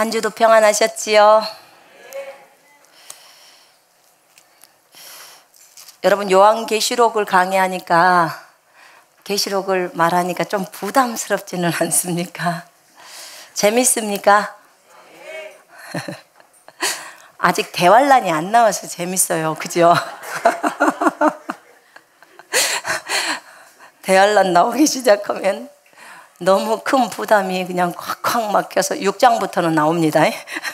한 주도 평안하셨지요? 여러분, 요한계시록을 강의하니까, 계시록을 말하니까 좀 부담스럽지는 않습니까? 재밌습니까? 아직 대환란이 안 나와서 재밌어요. 그죠? 대환란 나오기 시작하면 너무 큰 부담이 그냥 콱콱 막혀서 6장부터는 나옵니다.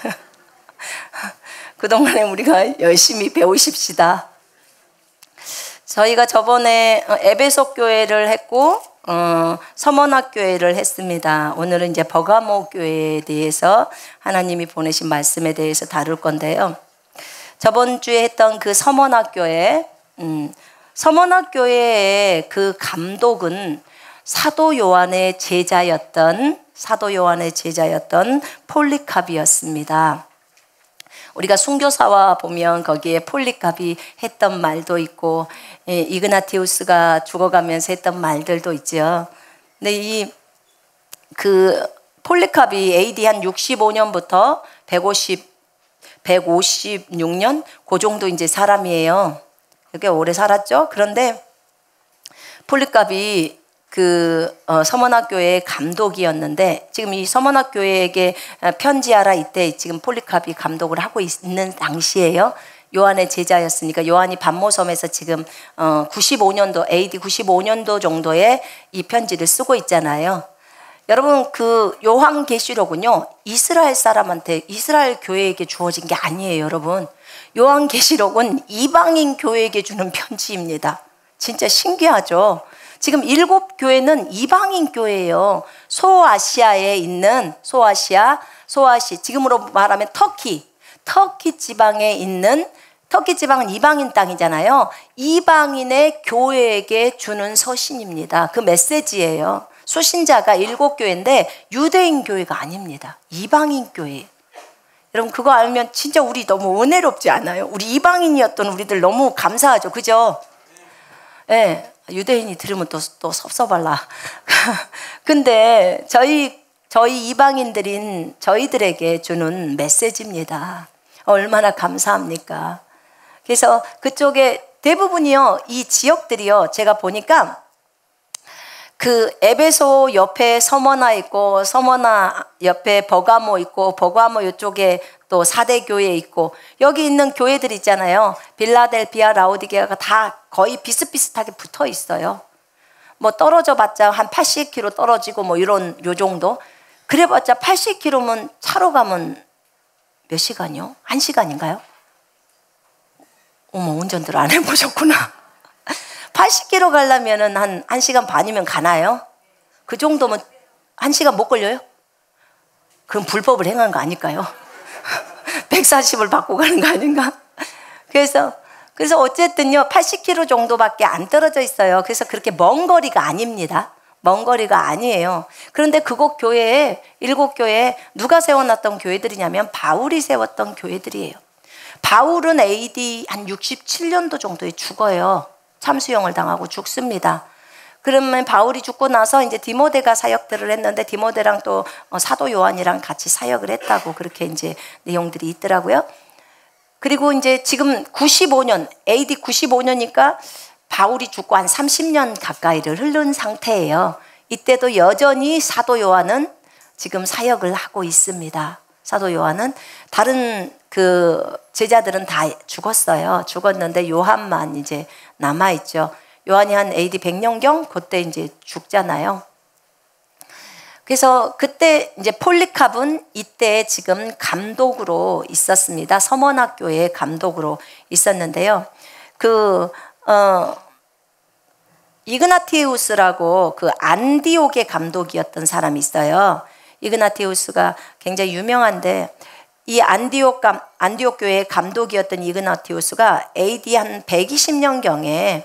그동안에 우리가 열심히 배우십시다. 저희가 저번에 에베소 교회를 했고 서머나 교회를 했습니다. 오늘은 이제 버가모 교회에 대해서 하나님이 보내신 말씀에 대해서 다룰 건데요. 저번 주에 했던 그 서머나 교회, 서머나 교회의 그 감독은 사도 요한의 제자였던 폴리캅이었습니다. 우리가 순교사와 보면 거기에 폴리캅이 했던 말도 있고, 이그나티우스가 죽어가면서 했던 말들도 있죠. 근데 그 폴리캅이 AD 한 65년부터 156년 그 정도 이제 사람이에요. 꽤 오래 살았죠. 그런데 폴리캅이 서머나 교회의 감독이었는데, 지금 이 서머나 교회에게 편지하라, 이때 지금 폴리캅이 감독을 하고 있는 당시에요. 요한의 제자였으니까 요한이 반모섬에서 지금 95년도 AD 95년도 정도에 이 편지를 쓰고 있잖아요. 여러분, 그 요한계시록은요, 이스라엘 사람한테, 이스라엘 교회에게 주어진 게 아니에요. 여러분, 요한계시록은 이방인 교회에게 주는 편지입니다. 진짜 신기하죠. 지금 7교회는 이방인 교회예요. 소아시아에 있는 소아시, 지금으로 말하면 터키 지방에 있는, 터키 지방은 이방인 땅이잖아요. 이방인의 교회에게 주는 서신입니다. 그 메시지예요. 수신자가 7교회인데 유대인 교회가 아닙니다. 이방인 교회. 여러분, 그거 알면 진짜 우리 너무 은혜롭지 않아요? 우리 이방인이었던 우리들 너무 감사하죠. 그죠? 네. 유대인이 들으면 또 섭섭할라. 근데 저희 이방인들인 저희들에게 주는 메시지입니다. 얼마나 감사합니까? 그래서 그쪽에 대부분이요, 이 지역들이요, 제가 보니까 그 에베소 옆에 서머나 있고, 서머나 옆에 버가모 있고, 버가모 이쪽에 또 4대 교회 있고, 여기 있는 교회들 있잖아요. 빌라델피아, 라오디게아가 다 거의 비슷비슷하게 붙어 있어요. 뭐 떨어져 봤자 한 80km 떨어지고 뭐 요 정도. 그래봤자 80km면 차로 가면 몇 시간이요? 1시간인가요? 어머, 운전들 안 해보셨구나. 80km 가려면은 한 1시간 반이면 가나요? 그 정도면 1시간 못 걸려요? 그럼 불법을 행한 거 아닐까요? 140을 받고 가는 거 아닌가? 그래서 어쨌든요, 80km 정도밖에 안 떨어져 있어요. 그래서 그렇게 먼 거리가 아닙니다. 먼 거리가 아니에요. 그런데 그곳 교회에, 7교회에 누가 세워놨던 교회들이냐면 바울이 세웠던 교회들이에요. 바울은 AD 한 67년도 정도에 죽어요. 참수형을 당하고 죽습니다. 그러면 바울이 죽고 나서 이제 디모데가 사역들을 했는데, 디모데랑 또 사도 요한이랑 같이 사역을 했다고 그렇게 이제 내용들이 있더라고요. 그리고 이제 지금 95년, AD 95년이니까 바울이 죽고 한 30년 가까이를 흐른 상태예요. 이때도 여전히 사도 요한은 지금 사역을 하고 있습니다. 사도 요한은, 다른 그 제자들은 다 죽었는데 요한만 이제 남아있죠. 요한이 한 AD 100년경 그때 이제 죽잖아요. 그래서 그때 이제 폴리캅은 이때 지금 감독으로 있었습니다. 서머나 교회의 감독으로 있었는데요. 이그나티우스라고 그 안디옥의 감독이었던 사람이 있어요. 이그나티우스가 굉장히 유명한데, 이 안디옥 교회의 감독이었던 이그나티우스가 AD 한 120년경에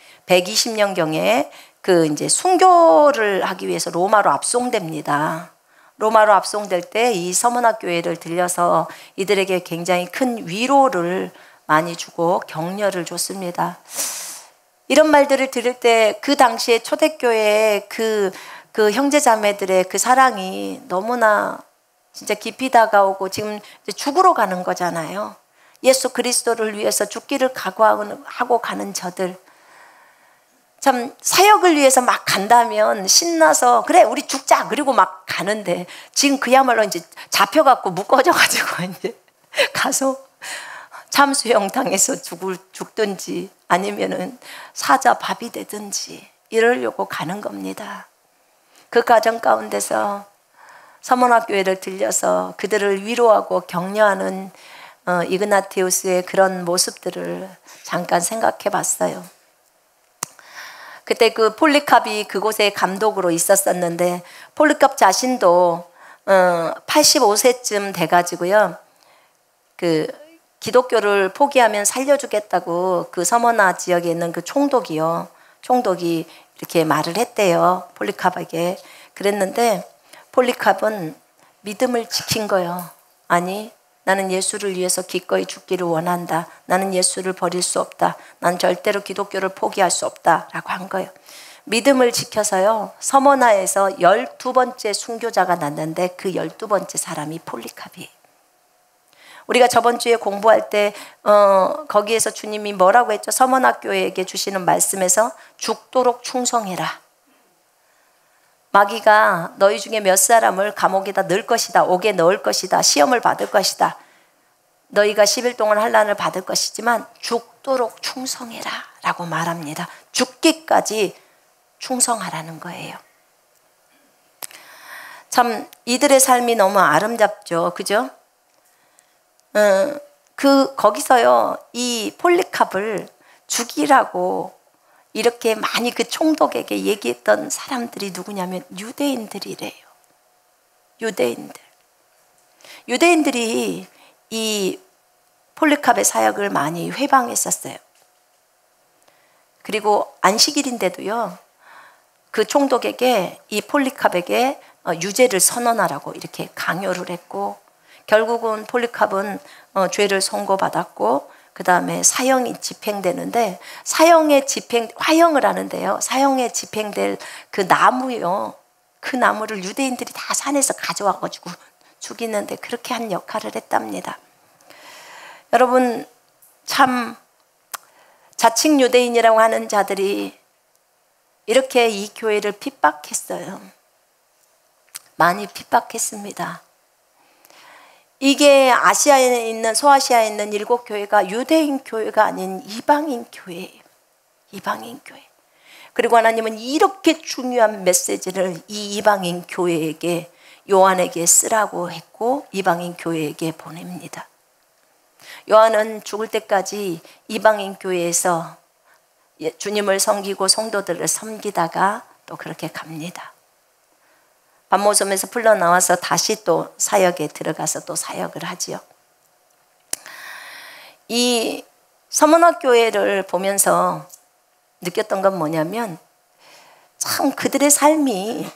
그 이제 순교를 하기 위해서 로마로 압송됩니다. 로마로 압송될 때 이 서머나 교회를 들려서 이들에게 굉장히 큰 위로를 많이 주고 격려를 줬습니다. 이런 말들을 들을 때 그 당시에 초대교회의 그 형제자매들의 그 사랑이 너무나 진짜 깊이 다가오고 지금 이제 죽으러 가는 거잖아요. 예수 그리스도를 위해서 죽기를 각오하고 가는 저들, 참 사역을 위해서 막 간다면 신나서 그래 우리 죽자 그리고 막 가는데, 지금 그야말로 이제 잡혀갖고 묶어져가지고 이제 가서 참수형 당해서 죽든지 아니면은 사자 밥이 되든지 이러려고 가는 겁니다. 그 과정 가운데서 서문학교회를 들려서 그들을 위로하고 격려하는 이그나티우스의 그런 모습들을 잠깐 생각해 봤어요. 그때 그 폴리캅이 그곳에 감독으로 있었었는데, 폴리캅 자신도 85세쯤 돼가지고요, 그 기독교를 포기하면 살려주겠다고 그 서머나 지역에 있는 그 총독이 이렇게 말을 했대요, 폴리캅에게. 그랬는데 폴리캅은 믿음을 지킨 거예요. 아니, 나는 예수를 위해서 기꺼이 죽기를 원한다. 나는 예수를 버릴 수 없다. 난 절대로 기독교를 포기할 수 없다 라고 한 거예요. 믿음을 지켜서요, 서머나에서 12번째 순교자가 났는데 그 12번째 사람이 폴리캅이에요. 우리가 저번 주에 공부할 때 거기에서 주님이 뭐라고 했죠? 서머나교회에게 주시는 말씀에서 죽도록 충성해라. 마귀가 너희 중에 몇 사람을 감옥에다 넣을 것이다, 옥에 넣을 것이다, 시험을 받을 것이다, 너희가 10일 동안 환난을 받을 것이지만 죽도록 충성해라 라고 말합니다. 죽기까지 충성하라는 거예요. 참 이들의 삶이 너무 아름답죠, 그죠? 거기서요, 이 폴리캅을 죽이라고 이렇게 많이 그 총독에게 얘기했던 사람들이 누구냐면 유대인들이래요. 유대인들이 이 폴리캅의 사역을 많이 회방했었어요. 그리고 안식일인데도요, 그 총독에게 이 폴리캅에게 유죄를 선언하라고 이렇게 강요를 했고, 결국은 폴리캅은 죄를 선고받았고, 그 다음에 사형이 집행되는데, 화형을 하는데요, 사형에 집행될 그 나무요, 그 나무를 유대인들이 다 산에서 가져와가지고 죽이는데 그렇게 한 역할을 했답니다. 여러분, 참 자칭 유대인이라고 하는 자들이 이렇게 이 교회를 핍박했어요. 많이 핍박했습니다. 이게 아시아에 있는, 소아시아에 있는 7교회가 유대인 교회가 아닌 이방인 교회예요. 이방인 교회. 그리고 하나님은 이렇게 중요한 메시지를 이 이방인 교회에게, 요한에게 쓰라고 했고 이방인 교회에게 보냅니다. 요한은 죽을 때까지 이방인 교회에서 주님을 섬기고 성도들을 섬기다가 또 그렇게 갑니다. 밤모섬에서 풀려나와서 다시 또 사역에 들어가서 또 사역을 하지요. 이 서문학교회를 보면서 느꼈던 건 뭐냐면, 참 그들의 삶이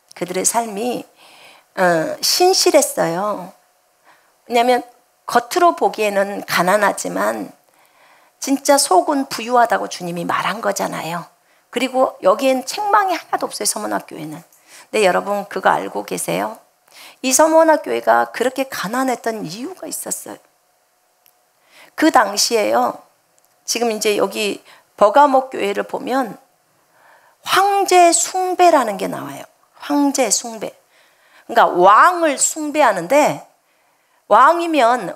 신실했어요. 왜냐하면 겉으로 보기에는 가난하지만 진짜 속은 부유하다고 주님이 말한 거잖아요. 그리고 여기엔 책망이 하나도 없어요, 서문학교회는. 근데 여러분 그거 알고 계세요? 이 서문학교회가 그렇게 가난했던 이유가 있었어요. 그 당시에요, 지금 이제 여기 버가목 교회를 보면 황제 숭배라는 게 나와요. 황제 숭배. 그러니까 왕을 숭배하는데, 왕이면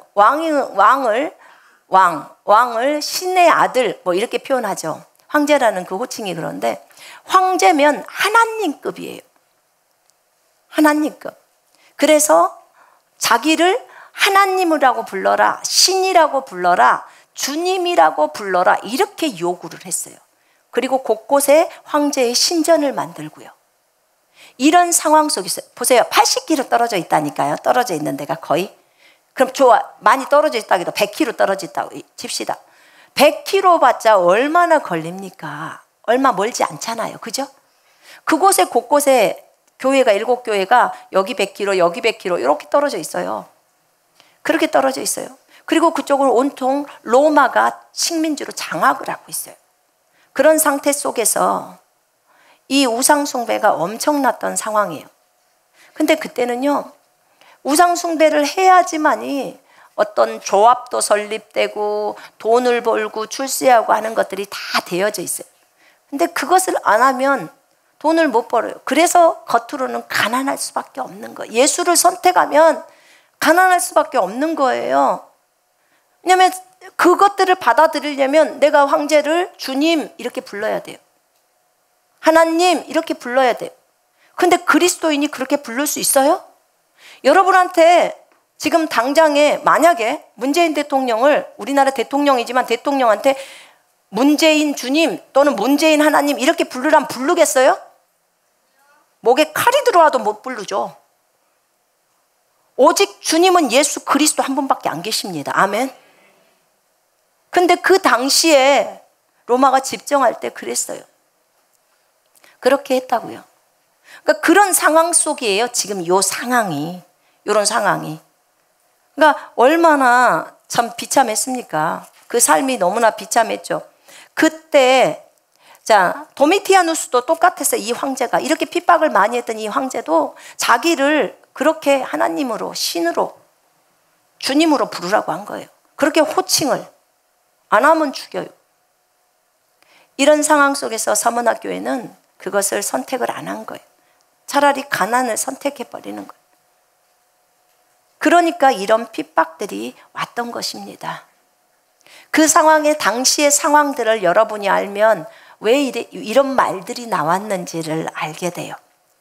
왕을 신의 아들 뭐 이렇게 표현하죠. 황제라는 그 호칭이 그런데, 황제면 하나님급이에요. 하나님급. 그래서 자기를 하나님이라고 불러라, 신이라고 불러라, 주님이라고 불러라, 이렇게 요구를 했어요. 그리고 곳곳에 황제의 신전을 만들고요. 이런 상황 속에서 보세요. 80km 떨어져 있다니까요. 떨어져 있는 데가 거의. 그럼 좋아, 많이 떨어져 있다고 해도 100km 떨어져 있다고 칩시다. 100km 봤자 얼마나 걸립니까? 얼마 멀지 않잖아요, 그죠? 그곳에 곳곳에 교회가 7교회가 여기 100km 여기 100km 이렇게 떨어져 있어요. 그렇게 떨어져 있어요. 그리고 그쪽은 온통 로마가 식민지로 장악을 하고 있어요. 그런 상태 속에서 이 우상 숭배가 엄청났던 상황이에요. 근데 그때는요, 우상 숭배를 해야지만이 어떤 조합도 설립되고 돈을 벌고 출세하고 하는 것들이 다 되어져 있어요. 근데 그것을 안 하면 돈을 못 벌어요. 그래서 겉으로는 가난할 수밖에 없는 거예요. 예수를 선택하면 가난할 수밖에 없는 거예요. 왜냐하면 그것들을 받아들이려면 내가 황제를 주님 이렇게 불러야 돼요. 하나님 이렇게 불러야 돼요. 근데 그리스도인이 그렇게 부를 수 있어요? 여러분한테 지금 당장에 만약에 문재인 대통령을, 우리나라 대통령이지만 대통령한테 문재인 주님 또는 문재인 하나님 이렇게 부르라면 부르겠어요? 목에 칼이 들어와도 못 부르죠. 오직 주님은 예수 그리스도 한 분밖에 안 계십니다. 아멘. 근데 그 당시에 로마가 집정할 때 그랬어요. 그렇게 했다고요. 그러니까 그런 상황 속이에요. 지금 요 상황이, 이런 상황이. 그러니까 얼마나 참 비참했습니까? 그 삶이 너무나 비참했죠. 그때 자, 도미티아누스도 똑같았어요. 이 황제가 이렇게 핍박을 많이 했던 이 황제도 자기를 그렇게 하나님으로, 신으로, 주님으로 부르라고 한 거예요. 그렇게 호칭을 안 하면 죽여요. 이런 상황 속에서 서문화교회는 그것을 선택을 안 한 거예요. 차라리 가난을 선택해버리는 거예요. 그러니까 이런 핍박들이 왔던 것입니다. 그 상황의 당시의 상황들을 여러분이 알면 왜 이런 말들이 나왔는지를 알게 돼요.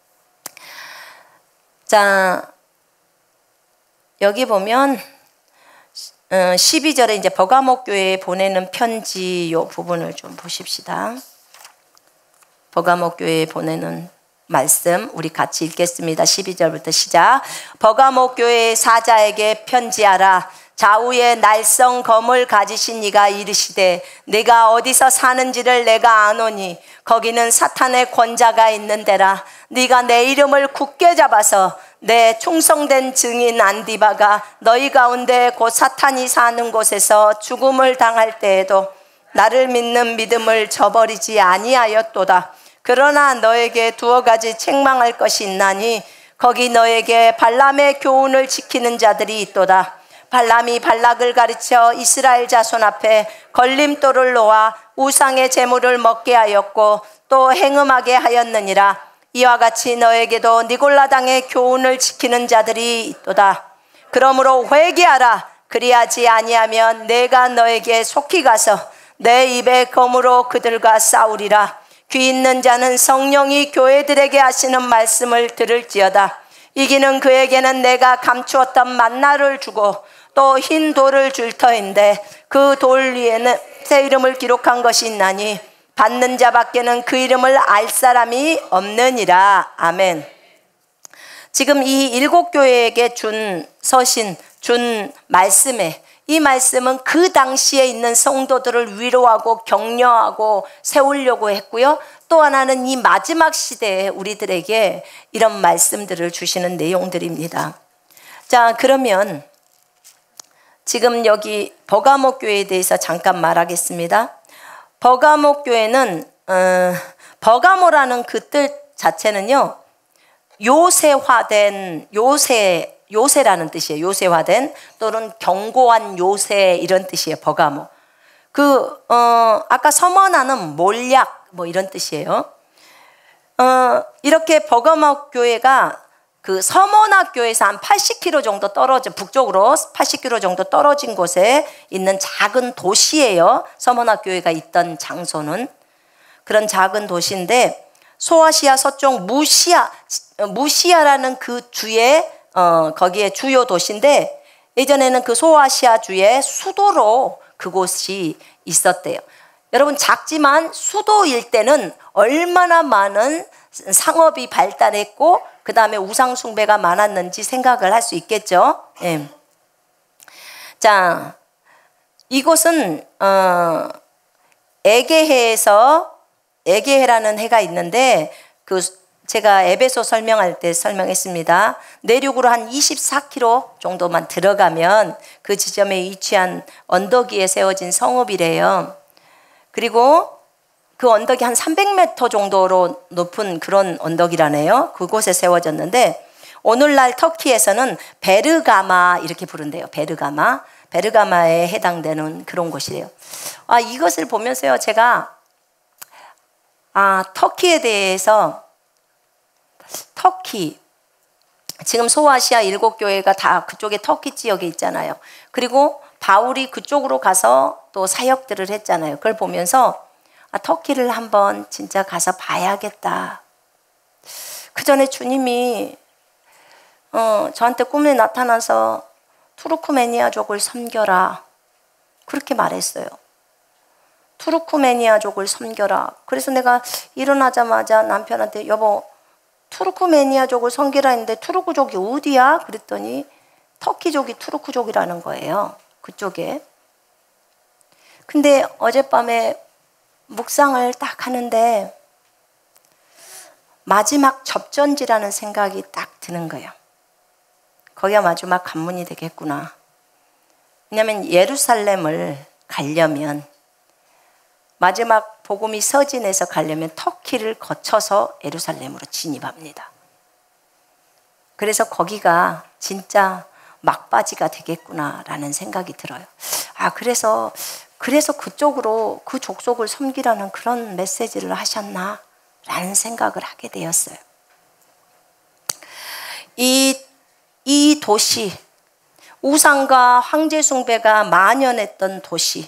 자, 여기 보면 12절에 이제 버가모 교회에 보내는 편지 요 부분을 좀 보십시다. 버가모 교회에 보내는 말씀 우리 같이 읽겠습니다. 12절부터 시작. 버가모 교회의 사자에게 편지하라. 좌우에 날성검을 가지신 이가 이르시되 내가 어디서 사는지를 내가 아노니 거기는 사탄의 권자가 있는 데라. 네가 내 이름을 굳게 잡아서 내 충성된 증인 안디바가 너희 가운데 곧 사탄이 사는 곳에서 죽음을 당할 때에도 나를 믿는 믿음을 저버리지 아니하였도다. 그러나 너에게 두어 가지 책망할 것이 있나니 거기 너에게 발람의 교훈을 지키는 자들이 있도다. 발람이 발락을 가르쳐 이스라엘 자손 앞에 걸림돌을 놓아 우상의 제물을 먹게 하였고 또 행음하게 하였느니라. 이와 같이 너에게도 니골라당의 교훈을 지키는 자들이 있도다. 그러므로 회개하라. 그리하지 아니하면 내가 너에게 속히 가서 내 입의 검으로 그들과 싸우리라. 귀 있는 자는 성령이 교회들에게 하시는 말씀을 들을지어다. 이기는 그에게는 내가 감추었던 만나를 주고 또 흰 돌을 줄 터인데 그 돌 위에는 새 이름을 기록한 것이 있나니 받는 자밖에는 그 이름을 알 사람이 없느니라. 아멘. 지금 이 7교회에게 준 서신, 준 말씀에 이 말씀은 그 당시에 있는 성도들을 위로하고 격려하고 세우려고 했고요. 또 하나는 이 마지막 시대에 우리들에게 이런 말씀들을 주시는 내용들입니다. 자, 그러면 지금 여기 버가모 교회에 대해서 잠깐 말하겠습니다. 버가모 교회는 버가모라는 그 뜻 자체는요, 요새화된 요새라는 뜻이에요. 요새화된 또는 견고한 요새 이런 뜻이에요. 버가모. 아까 서머나는 몰약 뭐 이런 뜻이에요. 이렇게 버가모 교회가 그 서머나 교회에서 한 80km 정도 떨어져 북쪽으로 80km 정도 떨어진 곳에 있는 작은 도시예요. 서머나 교회가 있던 장소는 그런 작은 도시인데 소아시아 서쪽 무시아라는 그 주의 거기에 주요 도시인데 예전에는 그 소아시아 주의 수도로 그곳이 있었대요. 여러분 작지만 수도일 때는 얼마나 많은 상업이 발달했고 그 다음에 우상 숭배가 많았는지 생각을 할 수 있겠죠. 예. 자, 이곳은 에게해라는 해가 있는데 제가 에베소 설명할 때 설명했습니다. 내륙으로 한 24km 정도만 들어가면 그 지점에 위치한 언덕 위에 세워진 성읍이래요. 그리고 그 언덕이 한 300m 정도로 높은 그런 언덕이라네요. 그곳에 세워졌는데 오늘날 터키에서는 베르가마 이렇게 부른대요. 베르가마에 해당되는 그런 곳이래요. 이것을 보면서요, 제가 터키에 대해서, 터키 지금 소아시아 7교회가 다 그쪽에 터키 지역에 있잖아요. 그리고 바울이 그쪽으로 가서 또 사역들을 했잖아요. 그걸 보면서 터키를 한번 진짜 가서 봐야겠다. 그 전에 주님이 저한테 꿈에 나타나서 투르크메니아족을 섬겨라 그렇게 말했어요. 투르크메니아족을 섬겨라. 그래서 내가 일어나자마자 남편한테 여보 투르크메니아족을 섬기라 했는데 투르크족이 어디야? 그랬더니 터키족이 투르크족이라는 거예요. 그쪽에. 근데 어젯밤에 묵상을 딱 하는데 마지막 접전지라는 생각이 딱 드는 거예요. 거기가 마지막 관문이 되겠구나. 왜냐하면 예루살렘을 가려면, 마지막 복음이 서진에서 가려면 터키를 거쳐서 예루살렘으로 진입합니다. 그래서 거기가 진짜 막바지가 되겠구나라는 생각이 들어요. 그래서 그쪽으로 그 족속을 섬기라는 그런 메시지를 하셨나? 라는 생각을 하게 되었어요. 이 도시, 우상과 황제 숭배가 만연했던 도시,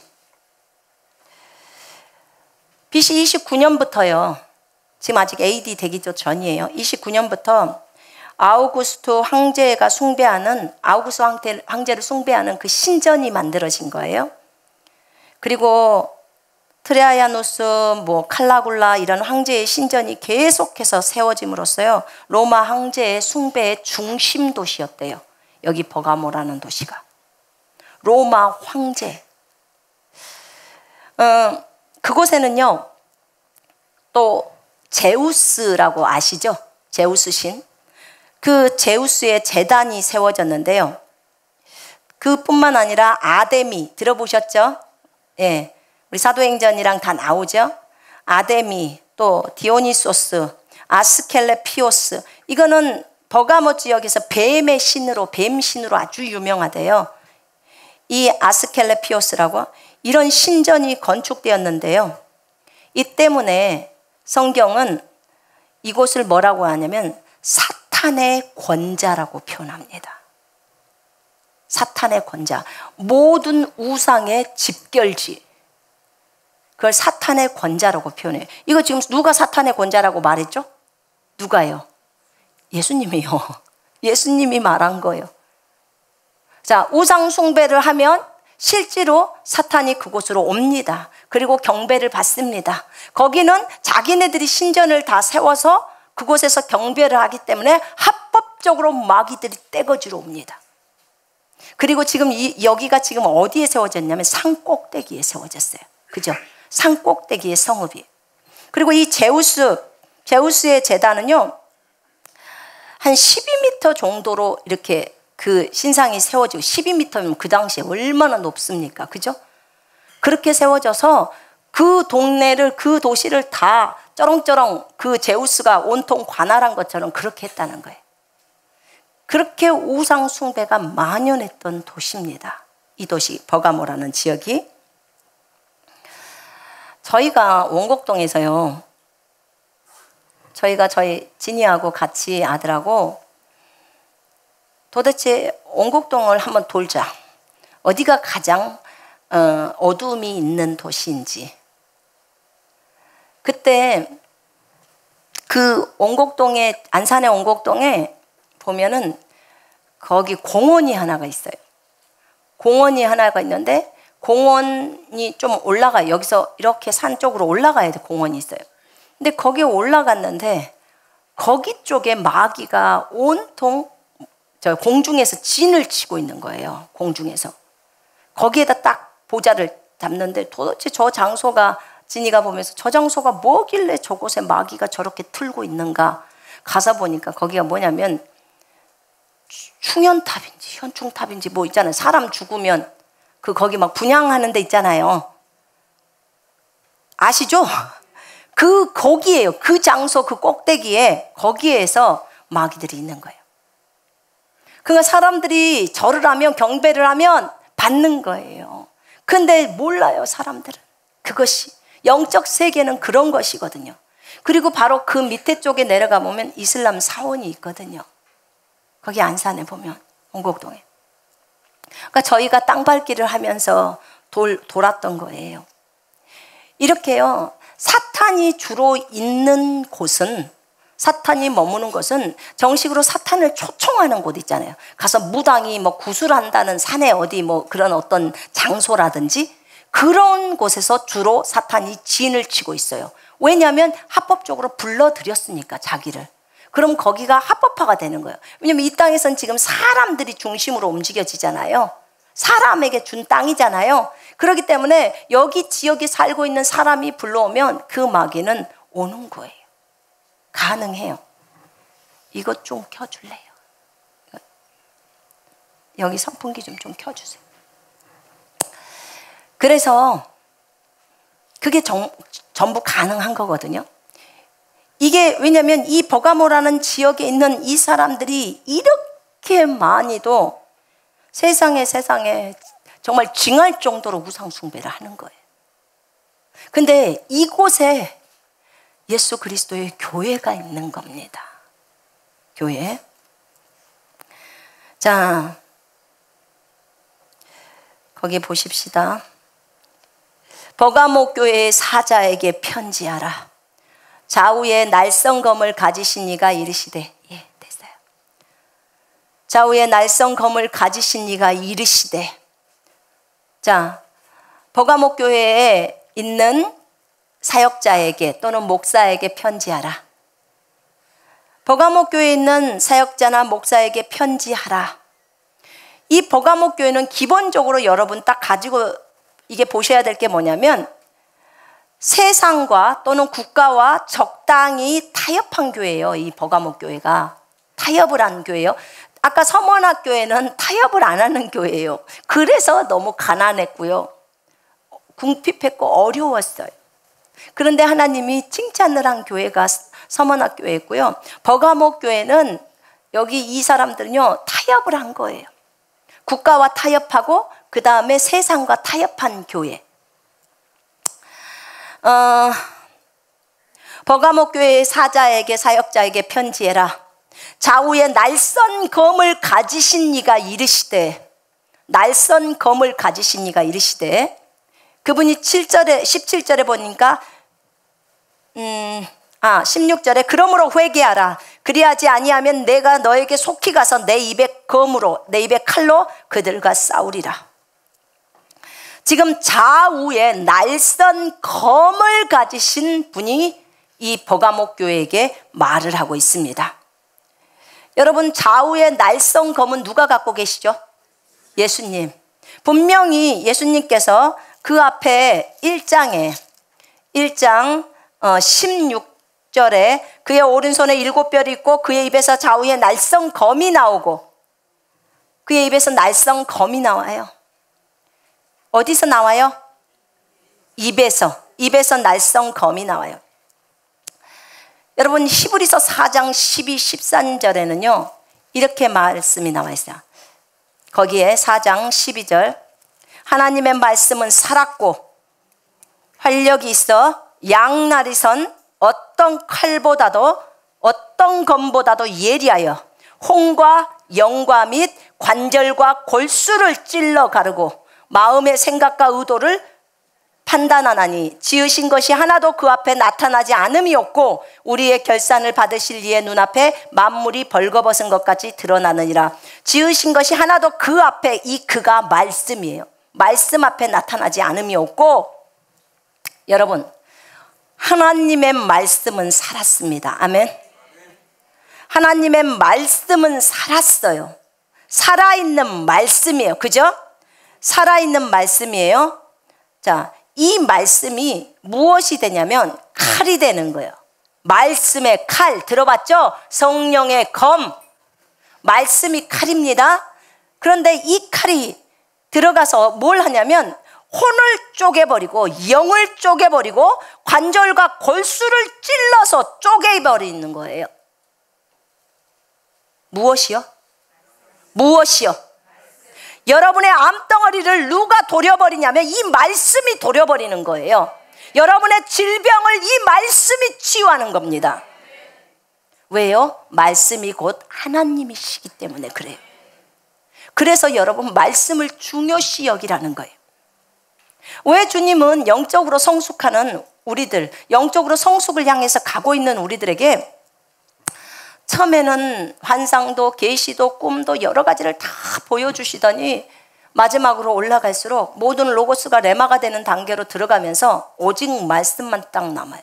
BC 29년부터요, 지금 아직 AD 되기 전이에요. 29년부터 아우구스투 황제가 숭배하는, 아우구스투 황제를 숭배하는 그 신전이 만들어진 거예요. 그리고 트레아야누스, 칼라굴라 이런 황제의 신전이 계속해서 세워짐으로써요, 로마 황제의 숭배의 중심 도시였대요. 여기 버가모라는 도시가. 로마 황제. 그곳에는요, 또 제우스라고 아시죠? 제우스 신. 그 제우스의 제단이 세워졌는데요. 그뿐만 아니라 아데미 들어보셨죠? 예. 우리 사도행전이랑 다 나오죠? 아데미, 또 디오니소스, 아스켈레피오스. 이거는 버가모 지역에서 뱀의 신으로, 뱀신으로 아주 유명하대요. 이 아스켈레피오스라고 이런 신전이 건축되었는데요. 이 때문에 성경은 이곳을 뭐라고 하냐면 사탄의 권자라고 표현합니다. 사탄의 권자. 모든 우상의 집결지. 그걸 사탄의 권자라고 표현해요. 이거 지금 누가 사탄의 권자라고 말했죠? 누가요? 예수님이요. 예수님이 말한 거예요. 자, 우상 숭배를 하면 실제로 사탄이 그곳으로 옵니다. 그리고 경배를 받습니다. 거기는 자기네들이 신전을 다 세워서 그곳에서 경배를 하기 때문에 합법적으로 마귀들이 떼거지로 옵니다. 그리고 지금 여기가 지금 어디에 세워졌냐면 산 꼭대기에 세워졌어요. 그죠? 산 꼭대기의 성읍이. 그리고 이 제우스의 제단은요, 한 12m 정도로 이렇게 그 신상이 세워지고, 12m면 그 당시에 얼마나 높습니까? 그죠? 그렇게 세워져서 그 동네를, 그 도시를 다 쩌렁쩌렁 그 제우스가 온통 관할한 것처럼 그렇게 했다는 거예요. 그렇게 우상 숭배가 만연했던 도시입니다. 이 도시 버가모라는 지역이. 저희가 원곡동에서요, 저희 진이하고 같이 아들하고 도대체 원곡동을 한번 돌자. 어디가 가장 어두움이 있는 도시인지. 그때 그 원곡동에, 안산의 원곡동에 보면은 거기 공원이 하나가 있어요. 공원이 하나가 있는데 공원이 좀 올라가요. 여기서 이렇게 산 쪽으로 올라가야 돼. 공원이 있어요. 근데 거기에 올라갔는데 거기 쪽에 마귀가 온통 저 공중에서 진을 치고 있는 거예요. 공중에서. 거기에다 딱 보자를 잡는데 도대체 저 장소가, 진이가 보면서 저 장소가 뭐길래 저곳에 마귀가 저렇게 틀고 있는가. 가서 보니까 거기가 뭐냐면 충현탑인지 현충탑인지 뭐 있잖아요. 사람 죽으면 거기 막 분향하는 데 있잖아요. 아시죠? 거기에요. 그 장소 그 꼭대기에 거기에서 마귀들이 있는 거예요. 그러니까 사람들이 절을 하면, 경배를 하면 받는 거예요. 근데 몰라요, 사람들은. 그것이 영적 세계는 그런 것이거든요. 그리고 바로 그 밑에 쪽에 내려가 보면 이슬람 사원이 있거든요. 거기 안산에 보면, 홍곡동에. 그러니까 저희가 땅밟기를 하면서 돌았던 거예요. 이렇게요, 사탄이 주로 있는 곳은, 사탄이 머무는 곳은 정식으로 사탄을 초청하는 곳 있잖아요. 가서 무당이 뭐 구술한다는 산에 어디 뭐 그런 어떤 장소라든지 그런 곳에서 주로 사탄이 진을 치고 있어요. 왜냐하면 합법적으로 불러들였으니까, 자기를. 그럼 거기가 합법화가 되는 거예요. 왜냐하면 이 땅에선 지금 사람들이 중심으로 움직여지잖아요. 사람에게 준 땅이잖아요. 그렇기 때문에 여기 지역에 살고 있는 사람이 불러오면 그 마귀는 오는 거예요. 가능해요. 이것 좀 켜줄래요? 여기 선풍기 좀 켜주세요. 그래서 그게 전부 가능한 거거든요. 이게 왜냐하면 이 버가모라는 지역에 있는 이 사람들이 이렇게 많이도 세상에 정말 징할 정도로 우상 숭배를 하는 거예요. 근데 이곳에 예수 그리스도의 교회가 있는 겁니다. 교회. 자, 거기 보십시다. 버가모 교회의 사자에게 편지하라. 좌우에 날성검을 가지신 이가 이르시되, 예, 됐어요. 좌우에 날성검을 가지신 이가 이르시되. 자, 버가모 교회에 있는 사역자에게 또는 목사에게 편지하라. 버가모 교회에 있는 사역자나 목사에게 편지하라. 이 버가모 교회는 기본적으로 여러분 딱 가지고 이게 보셔야 될 게 뭐냐면, 세상과 또는 국가와 적당히 타협한 교회예요. 이 버가모 교회가 타협을 한 교회예요. 아까 서머나 교회는 타협을 안 하는 교회예요. 그래서 너무 가난했고요, 궁핍했고 어려웠어요. 그런데 하나님이 칭찬을 한 교회가 서머나 교회였고요, 버가모 교회는 여기 이 사람들은요 타협을 한 거예요. 국가와 타협하고 그 다음에 세상과 타협한 교회. 버가모 교회의 사자에게, 사역자에게 편지해라. 좌우에 날선 검을 가지신 이가 이르시되. 날선 검을 가지신 이가 이르시되. 그분이 17절에 보니까 16절에 그러므로 회개하라. 그리하지 아니하면 내가 너에게 속히 가서 내 입에 칼로 그들과 싸우리라. 지금 좌우에 날선 검을 가지신 분이 이 버가모 교회에게 말을 하고 있습니다. 여러분, 좌우에 날선 검은 누가 갖고 계시죠? 예수님. 분명히 예수님께서 그 앞에 1장 16절에 그의 오른손에 7 별이 있고 그의 입에서 좌우에 날선 검이 나오고, 그의 입에서 날선 검이 나와요. 어디서 나와요? 입에서 날선 검이 나와요. 여러분, 히브리서 4장 12, 13절에는요 이렇게 말씀이 나와 있어요. 거기에 4장 12절, 하나님의 말씀은 살았고 활력이 있어 양날이 선 어떤 칼보다도 어떤 검보다도 예리하여 홍과 영과 및 관절과 골수를 찔러 가르고 마음의 생각과 의도를 판단하나니 지으신 것이 하나도 그 앞에 나타나지 않음이 없고 우리의 결산을 받으실 이의 눈앞에 만물이 벌거벗은 것 같이 드러나느니라. 지으신 것이 하나도 그 앞에, 이 그가 말씀이에요. 말씀 앞에 나타나지 않음이 없고, 여러분, 하나님의 말씀은 살았습니다. 아멘. 하나님의 말씀은 살았어요. 살아있는 말씀이에요. 그죠? 살아있는 말씀이에요. 자, 이 말씀이 무엇이 되냐면 칼이 되는 거예요. 말씀의 칼, 들어봤죠? 성령의 검. 말씀이 칼입니다. 그런데 이 칼이 들어가서 뭘 하냐면 혼을 쪼개버리고 영을 쪼개버리고 관절과 골수를 찔러서 쪼개버리는 거예요. 무엇이요? 무엇이요? 여러분의 암덩어리를 누가 도려버리냐면 이 말씀이 도려버리는 거예요. 여러분의 질병을 이 말씀이 치유하는 겁니다. 왜요? 말씀이 곧 하나님이시기 때문에 그래요. 그래서 여러분 말씀을 중요시 여기라는 거예요. 왜 주님은 영적으로 성숙하는 우리들, 영적으로 성숙을 향해서 가고 있는 우리들에게 처음에는 환상도 계시도 꿈도 여러 가지를 다 보여주시더니 마지막으로 올라갈수록 모든 로고스가 레마가 되는 단계로 들어가면서 오직 말씀만 딱 남아요.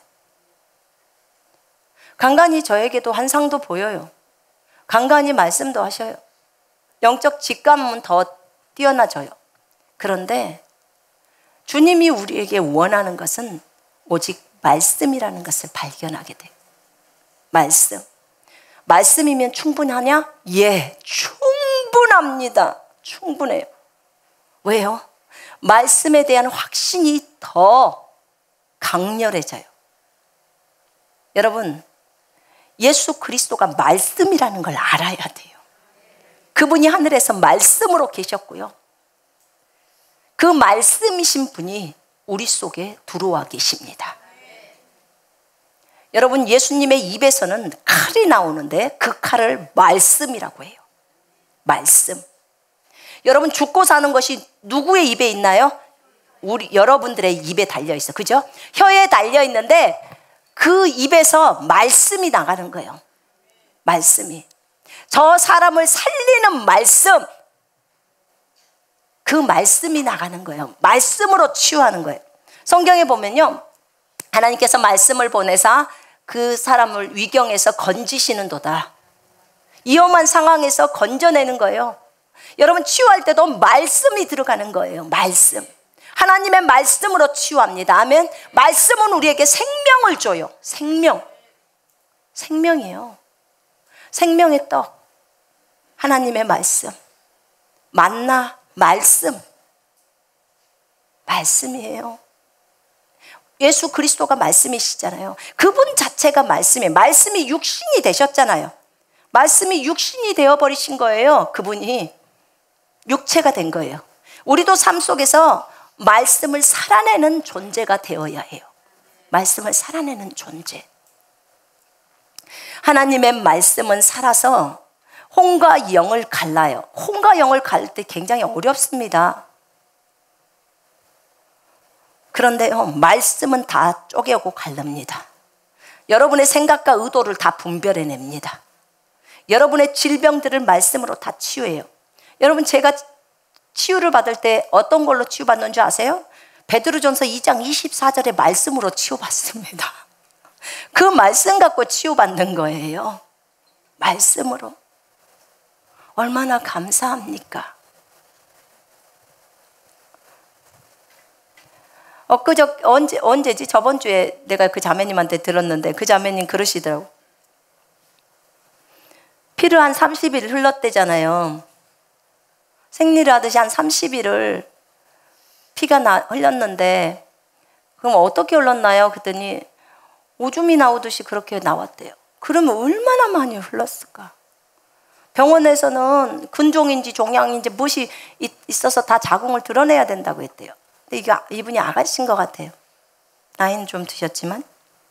간간히 저에게도 환상도 보여요. 간간히 말씀도 하셔요. 영적 직감은 더 뛰어나져요. 그런데 주님이 우리에게 원하는 것은 오직 말씀이라는 것을 발견하게 돼요. 말씀. 말씀이면 충분하냐? 예, 충분합니다. 충분해요. 왜요? 말씀에 대한 확신이 더 강렬해져요. 여러분, 예수 그리스도가 말씀이라는 걸 알아야 돼요. 그분이 하늘에서 말씀으로 계셨고요. 그 말씀이신 분이 우리 속에 들어와 계십니다. 여러분, 예수님의 입에서는 칼이 나오는데 그 칼을 말씀이라고 해요. 말씀. 여러분, 죽고 사는 것이 누구의 입에 있나요? 여러분들의 입에 달려 있어. 그죠? 혀에 달려 있는데 그 입에서 말씀이 나가는 거예요. 말씀이. 저 사람을 살리는 말씀. 그 말씀이 나가는 거예요. 말씀으로 치유하는 거예요. 성경에 보면요, 하나님께서 말씀을 보내사 그 사람을 위경에서 건지시는도다. 위험한 상황에서 건져내는 거예요. 여러분, 치유할 때도 말씀이 들어가는 거예요. 말씀. 하나님의 말씀으로 치유합니다. 아멘. 말씀은 우리에게 생명을 줘요. 생명. 생명이에요. 생명의 떡. 하나님의 말씀. 만나. 말씀. 말씀이에요. 예수 그리스도가 말씀이시잖아요. 그분 자체가 말씀이에요. 말씀이 육신이 되셨잖아요. 말씀이 육신이 되어버리신 거예요. 그분이 육체가 된 거예요. 우리도 삶 속에서 말씀을 살아내는 존재가 되어야 해요. 말씀을 살아내는 존재. 하나님의 말씀은 살아서 혼과 영을 갈라요. 혼과 영을 갈릴 때 굉장히 어렵습니다. 그런데요, 말씀은 다 쪼개고 갈릅니다. 여러분의 생각과 의도를 다 분별해냅니다. 여러분의 질병들을 말씀으로 다 치유해요. 여러분, 제가 치유를 받을 때 어떤 걸로 치유받는 줄 아세요? 베드로전서 2장 24절의 말씀으로 치유받습니다. 그 말씀 갖고 치유받는 거예요. 말씀으로. 얼마나 감사합니까? 언제지? 저번 주에 내가 그 자매님한테 들었는데 그 자매님 그러시더라고. 피를 한 30일 흘렀대잖아요. 생리를 하듯이 한 30일을 피가 흘렸는데, 그럼 어떻게 흘렀나요? 그랬더니 오줌이 나오듯이 그렇게 나왔대요. 그러면 얼마나 많이 흘렀을까? 병원에서는 근종인지 종양인지 무엇이 있어서 다 자궁을 드러내야 된다고 했대요. 근데 이분이 아가씨인 것 같아요. 나이는 좀 드셨지만.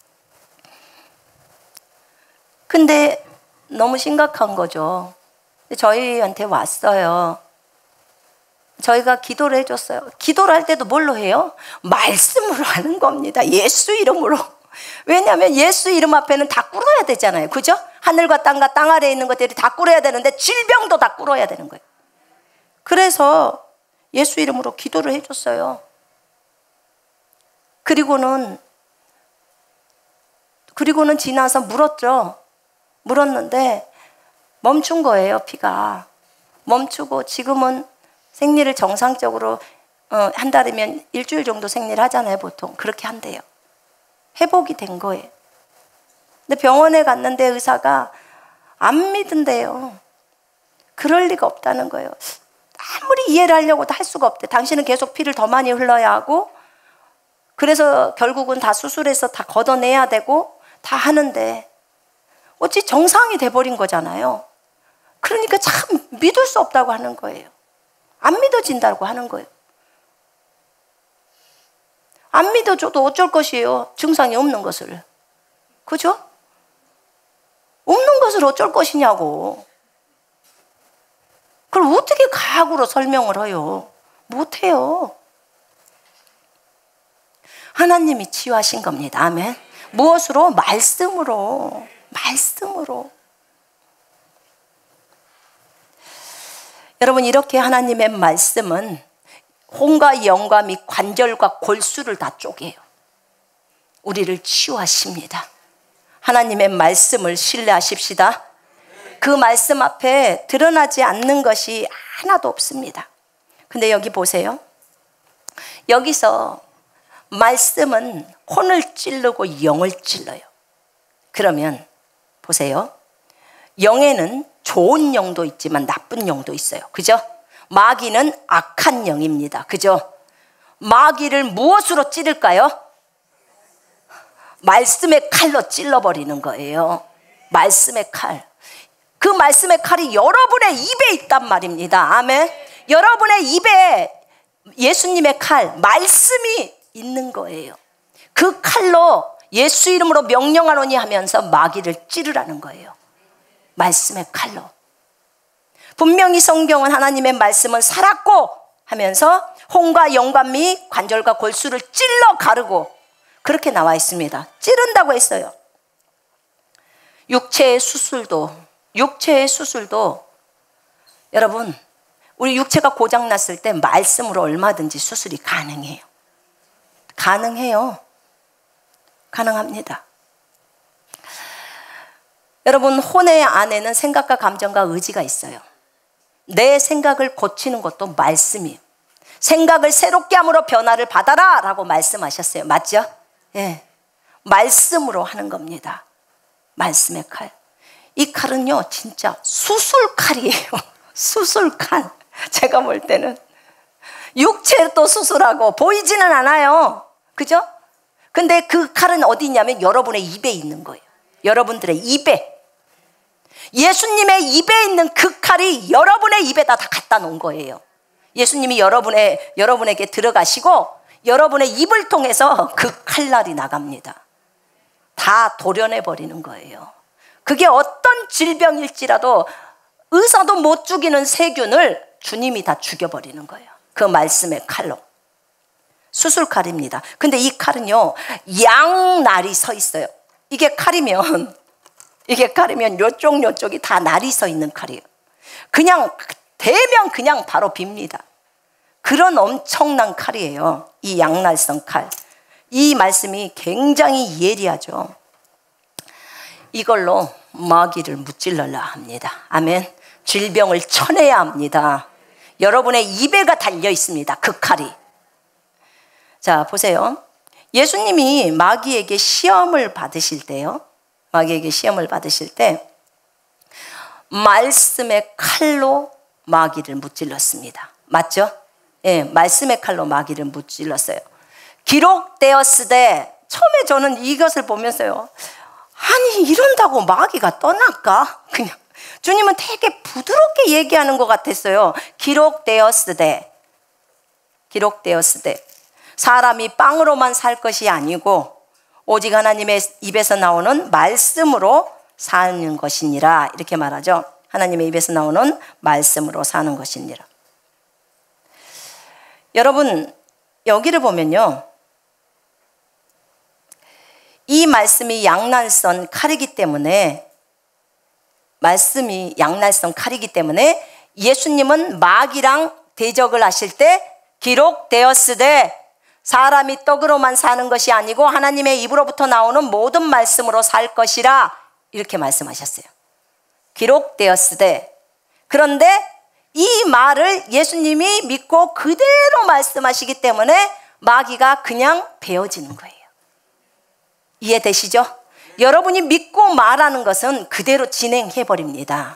근데 너무 심각한 거죠. 저희한테 왔어요. 저희가 기도를 해줬어요. 기도를 할 때도 뭘로 해요? 말씀으로 하는 겁니다. 예수 이름으로. 왜냐하면 예수 이름 앞에는 다 꿇어야 되잖아요. 그죠? 하늘과 땅과 땅 아래에 있는 것들이 다 꿇어야 되는데 질병도 다 꿇어야 되는 거예요. 그래서 예수 이름으로 기도를 해줬어요. 그리고는 지나서 물었죠. 물었는데 멈춘 거예요. 피가 멈추고 지금은 생리를 정상적으로 한 달이면 일주일 정도 생리를 하잖아요. 보통 그렇게 한대요. 회복이 된 거예요. 근데 병원에 갔는데 의사가 안 믿은대요. 그럴 리가 없다는 거예요. 아무리 이해를 하려고도 할 수가 없대. 당신은 계속 피를 더 많이 흘러야 하고, 그래서 결국은 다 수술해서 다 걷어내야 되고 다 하는데 어찌 정상이 돼버린 거잖아요. 그러니까 참 믿을 수 없다고 하는 거예요. 안 믿어진다고 하는 거예요. 안 믿어줘도 어쩔 것이에요. 증상이 없는 것을. 그죠? 없는 것을 어쩔 것이냐고. 그걸 어떻게 과학으로 설명을 해요? 못해요. 하나님이 치유하신 겁니다. 아멘. 무엇으로? 말씀으로. 말씀으로. 여러분, 이렇게 하나님의 말씀은 혼과 영과 및 관절과 골수를 다 쪼개요. 우리를 치유하십니다. 하나님의 말씀을 신뢰하십시다. 그 말씀 앞에 드러나지 않는 것이 하나도 없습니다. 근데 여기 보세요. 여기서 말씀은 혼을 찌르고 영을 찔러요. 그러면 보세요. 영에는 좋은 영도 있지만 나쁜 영도 있어요. 그죠? 마귀는 악한 영입니다. 그죠? 마귀를 무엇으로 찌를까요? 말씀의 칼로 찔러버리는 거예요. 말씀의 칼. 그 말씀의 칼이 여러분의 입에 있단 말입니다. 아멘. 여러분의 입에 예수님의 칼, 말씀이 있는 거예요. 그 칼로 예수 이름으로 명령하노니 하면서 마귀를 찌르라는 거예요. 말씀의 칼로. 분명히 성경은 하나님의 말씀은 살았고 하면서 혼과 영과 및 관절과 골수를 찔러 가르고 그렇게 나와 있습니다. 찌른다고 했어요. 육체의 수술도 여러분, 우리 육체가 고장났을 때 말씀으로 얼마든지 수술이 가능해요. 가능합니다. 여러분, 혼의 안에는 생각과 감정과 의지가 있어요. 내 생각을 고치는 것도 말씀이에요. 생각을 새롭게 함으로 변화를 받아라 라고 말씀하셨어요. 맞죠? 예. 말씀으로 하는 겁니다. 말씀의 칼. 이 칼은요, 진짜 수술칼이에요. 수술칼. 제가 볼 때는 육체도 수술하고 보이지는 않아요. 그죠? 근데 그 칼은 어디 있냐면 여러분의 입에 있는 거예요. 여러분들의 입에. 예수님의 입에 있는 그 칼이 여러분의 입에다 다 갖다 놓은 거예요. 예수님이 여러분에게 들어가시고 여러분의 입을 통해서 그 칼날이 나갑니다. 다 도려내버리는 거예요. 그게 어떤 질병일지라도 의사도 못 죽이는 세균을 주님이 다 죽여버리는 거예요. 그 말씀의 칼로. 수술칼입니다. 근데 이 칼은요, 양날이 서 있어요. 이게 칼이면 요쪽이 다 날이 서 있는 칼이에요. 그냥 대면 그냥 바로 빕니다. 그런 엄청난 칼이에요. 이 양날성 칼. 이 말씀이 굉장히 예리하죠. 이걸로 마귀를 무찔러야 합니다. 아멘. 질병을 쳐내야 합니다. 여러분의 입에가 달려 있습니다. 그 칼이. 자, 보세요. 예수님이 마귀에게 시험을 받으실 때 말씀의 칼로 마귀를 무찔렀습니다. 맞죠? 예, 말씀의 칼로 마귀를 무찔렀어요. 기록되었으되, 처음에 저는 이것을 보면서요, 아니 이런다고 마귀가 떠날까? 그냥 주님은 되게 부드럽게 얘기하는 것 같았어요. 기록되었으되 사람이 빵으로만 살 것이 아니고 오직 하나님의 입에서 나오는 말씀으로 사는 것이니라, 이렇게 말하죠. 하나님의 입에서 나오는 말씀으로 사는 것이니라. 여러분, 여기를 보면요, 이 말씀이 양날선 칼이기 때문에 예수님은 마귀랑 대적을 하실 때 기록되었으되 사람이 떡으로만 사는 것이 아니고 하나님의 입으로부터 나오는 모든 말씀으로 살 것이라, 이렇게 말씀하셨어요. 기록되었으되. 그런데 이 말을 예수님이 믿고 그대로 말씀하시기 때문에 마귀가 그냥 베어지는 거예요. 이해되시죠? 여러분이 믿고 말하는 것은 그대로 진행해 버립니다.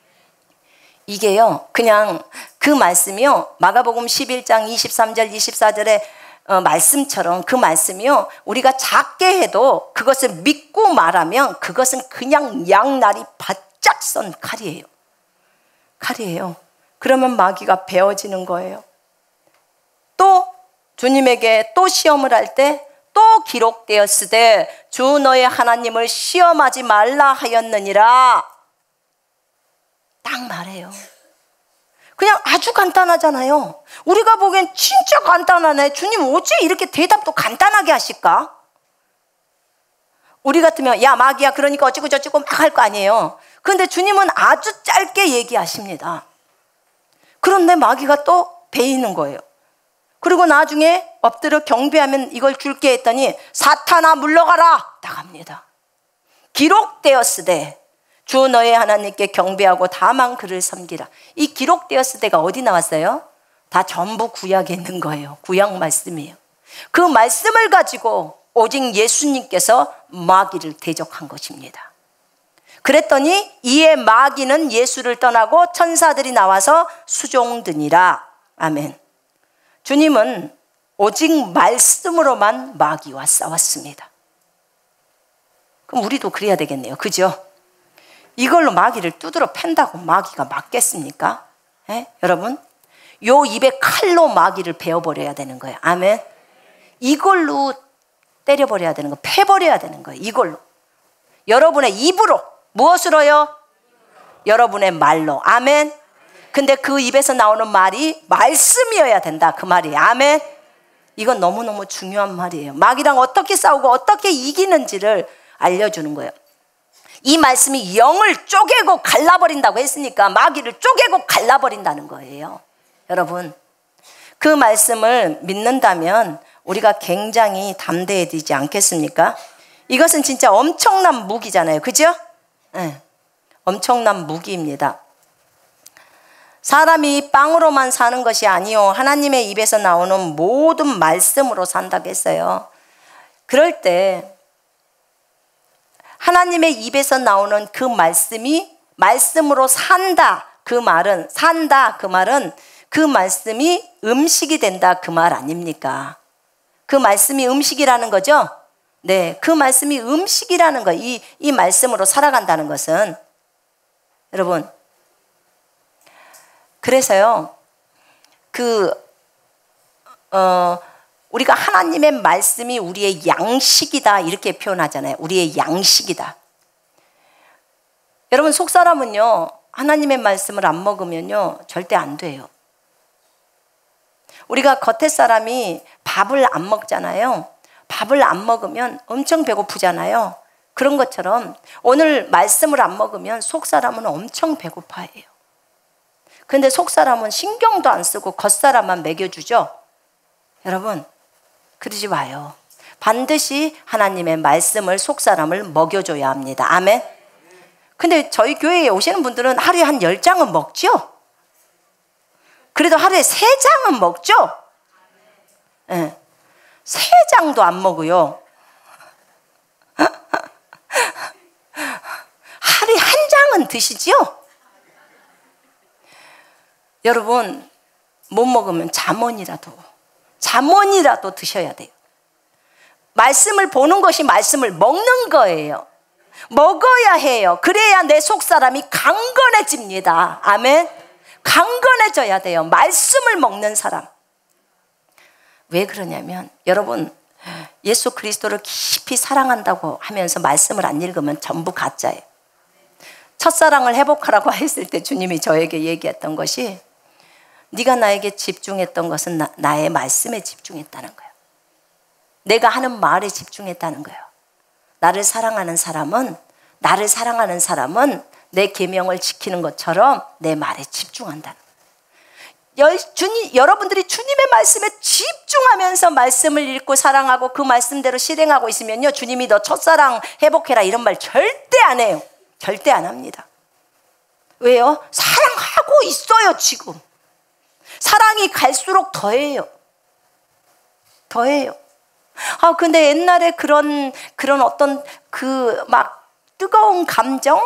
이게요, 그냥 그 말씀이요, 마가복음 11장 23절 24절의 말씀처럼 그 말씀이요, 우리가 작게 해도 그것을 믿고 말하면 그것은 그냥 양날이 바짝 선 칼이에요. 칼이에요. 그러면 마귀가 베어지는 거예요. 또 주님에게 또 시험을 할 때 또 기록되었으되 주 너의 하나님을 시험하지 말라 하였느니라. 딱 말해요. 그냥 아주 간단하잖아요. 우리가 보기엔 진짜 간단하네. 주님 어째 이렇게 대답도 간단하게 하실까? 우리 같으면 야 마귀야 그러니까 어찌고 저찌고 막 할 거 아니에요. 그런데 주님은 아주 짧게 얘기하십니다. 그런데 마귀가 또 베이는 거예요. 그리고 나중에 엎드려 경배하면 이걸 줄게 했더니 사탄아 물러가라 딱 합니다. 기록되었으되 주 너의 하나님께 경배하고 다만 그를 섬기라. 이 기록되었으되가 어디 나왔어요? 다 전부 구약에 있는 거예요. 구약 말씀이에요. 그 말씀을 가지고 오직 예수님께서 마귀를 대적한 것입니다. 그랬더니 이에 마귀는 예수를 떠나고 천사들이 나와서 수종드니라. 아멘. 주님은 오직 말씀으로만 마귀와 싸웠습니다. 그럼 우리도 그래야 되겠네요. 그죠? 이걸로 마귀를 두드러 팬다고 마귀가 맞겠습니까? 여러분, 요 입에 칼로 마귀를 베어버려야 되는 거예요. 아멘. 이걸로 때려버려야 되는 거, 패버려야 되는 거예요. 이걸로. 여러분의 입으로. 무엇으로요? 여러분의 말로. 아멘. 근데 그 입에서 나오는 말이 말씀이어야 된다. 그 말이에요. 아멘. 이건 너무너무 중요한 말이에요. 마귀랑 어떻게 싸우고 어떻게 이기는지를 알려주는 거예요. 이 말씀이 영을 쪼개고 갈라버린다고 했으니까 마귀를 쪼개고 갈라버린다는 거예요. 여러분, 그 말씀을 믿는다면 우리가 굉장히 담대해지지 않겠습니까? 이것은 진짜 엄청난 무기잖아요. 그죠? 네. 엄청난 무기입니다. 사람이 빵으로만 사는 것이 아니요 하나님의 입에서 나오는 모든 말씀으로 산다고 했어요. 그럴 때 하나님의 입에서 나오는 그 말씀이 말씀으로 산다. 그 말은 산다. 그 말은 그 말씀이 음식이 된다. 그 말 아닙니까? 그 말씀이 음식이라는 거죠? 네, 그 말씀이 음식이라는 거. 이 말씀으로 살아간다는 것은 여러분, 그래서요, 우리가 하나님의 말씀이 우리의 양식이다 이렇게 표현하잖아요. 우리의 양식이다. 여러분, 속 사람은요 하나님의 말씀을 안 먹으면요 절대 안 돼요. 우리가 겉에 사람이 밥을 안 먹잖아요. 밥을 안 먹으면 엄청 배고프잖아요. 그런 것처럼 오늘 말씀을 안 먹으면 속 사람은 엄청 배고파해요. 근데 속 사람은 신경도 안 쓰고 겉 사람만 먹여주죠. 여러분, 그러지 마요. 반드시 하나님의 말씀을 속 사람을 먹여줘야 합니다. 아멘. 근데 저희 교회에 오시는 분들은 하루에 한 10장은 먹죠? 그래도 하루에 3장은 먹죠? 네. 3장도 안 먹어요. 하루에 1장은 드시지요? 여러분, 못 먹으면 잠원이라도 드셔야 돼요. 말씀을 보는 것이 말씀을 먹는 거예요. 먹어야 해요. 그래야 내 속사람이 강건해집니다. 아멘. 강건해져야 돼요. 말씀을 먹는 사람. 왜 그러냐면 여러분, 예수 그리스도를 깊이 사랑한다고 하면서 말씀을 안 읽으면 전부 가짜예요. 첫사랑을 회복하라고 했을 때 주님이 저에게 얘기했던 것이 네가 나에게 집중했던 것은 나의 말씀에 집중했다는 거예요. 내가 하는 말에 집중했다는 거예요. 나를 사랑하는 사람은 내 계명을 지키는 것처럼 내 말에 집중한다는 거예요. 여러분들이 주님의 말씀에 집중하면서 말씀을 읽고 사랑하고 그 말씀대로 실행하고 있으면요, 주님이 너 첫사랑 회복해라 이런 말 절대 안 해요. 절대 안 합니다. 왜요? 사랑하고 있어요. 지금 사랑이 갈수록 더해요. 근데 옛날에 그런 어떤 막 뜨거운 감정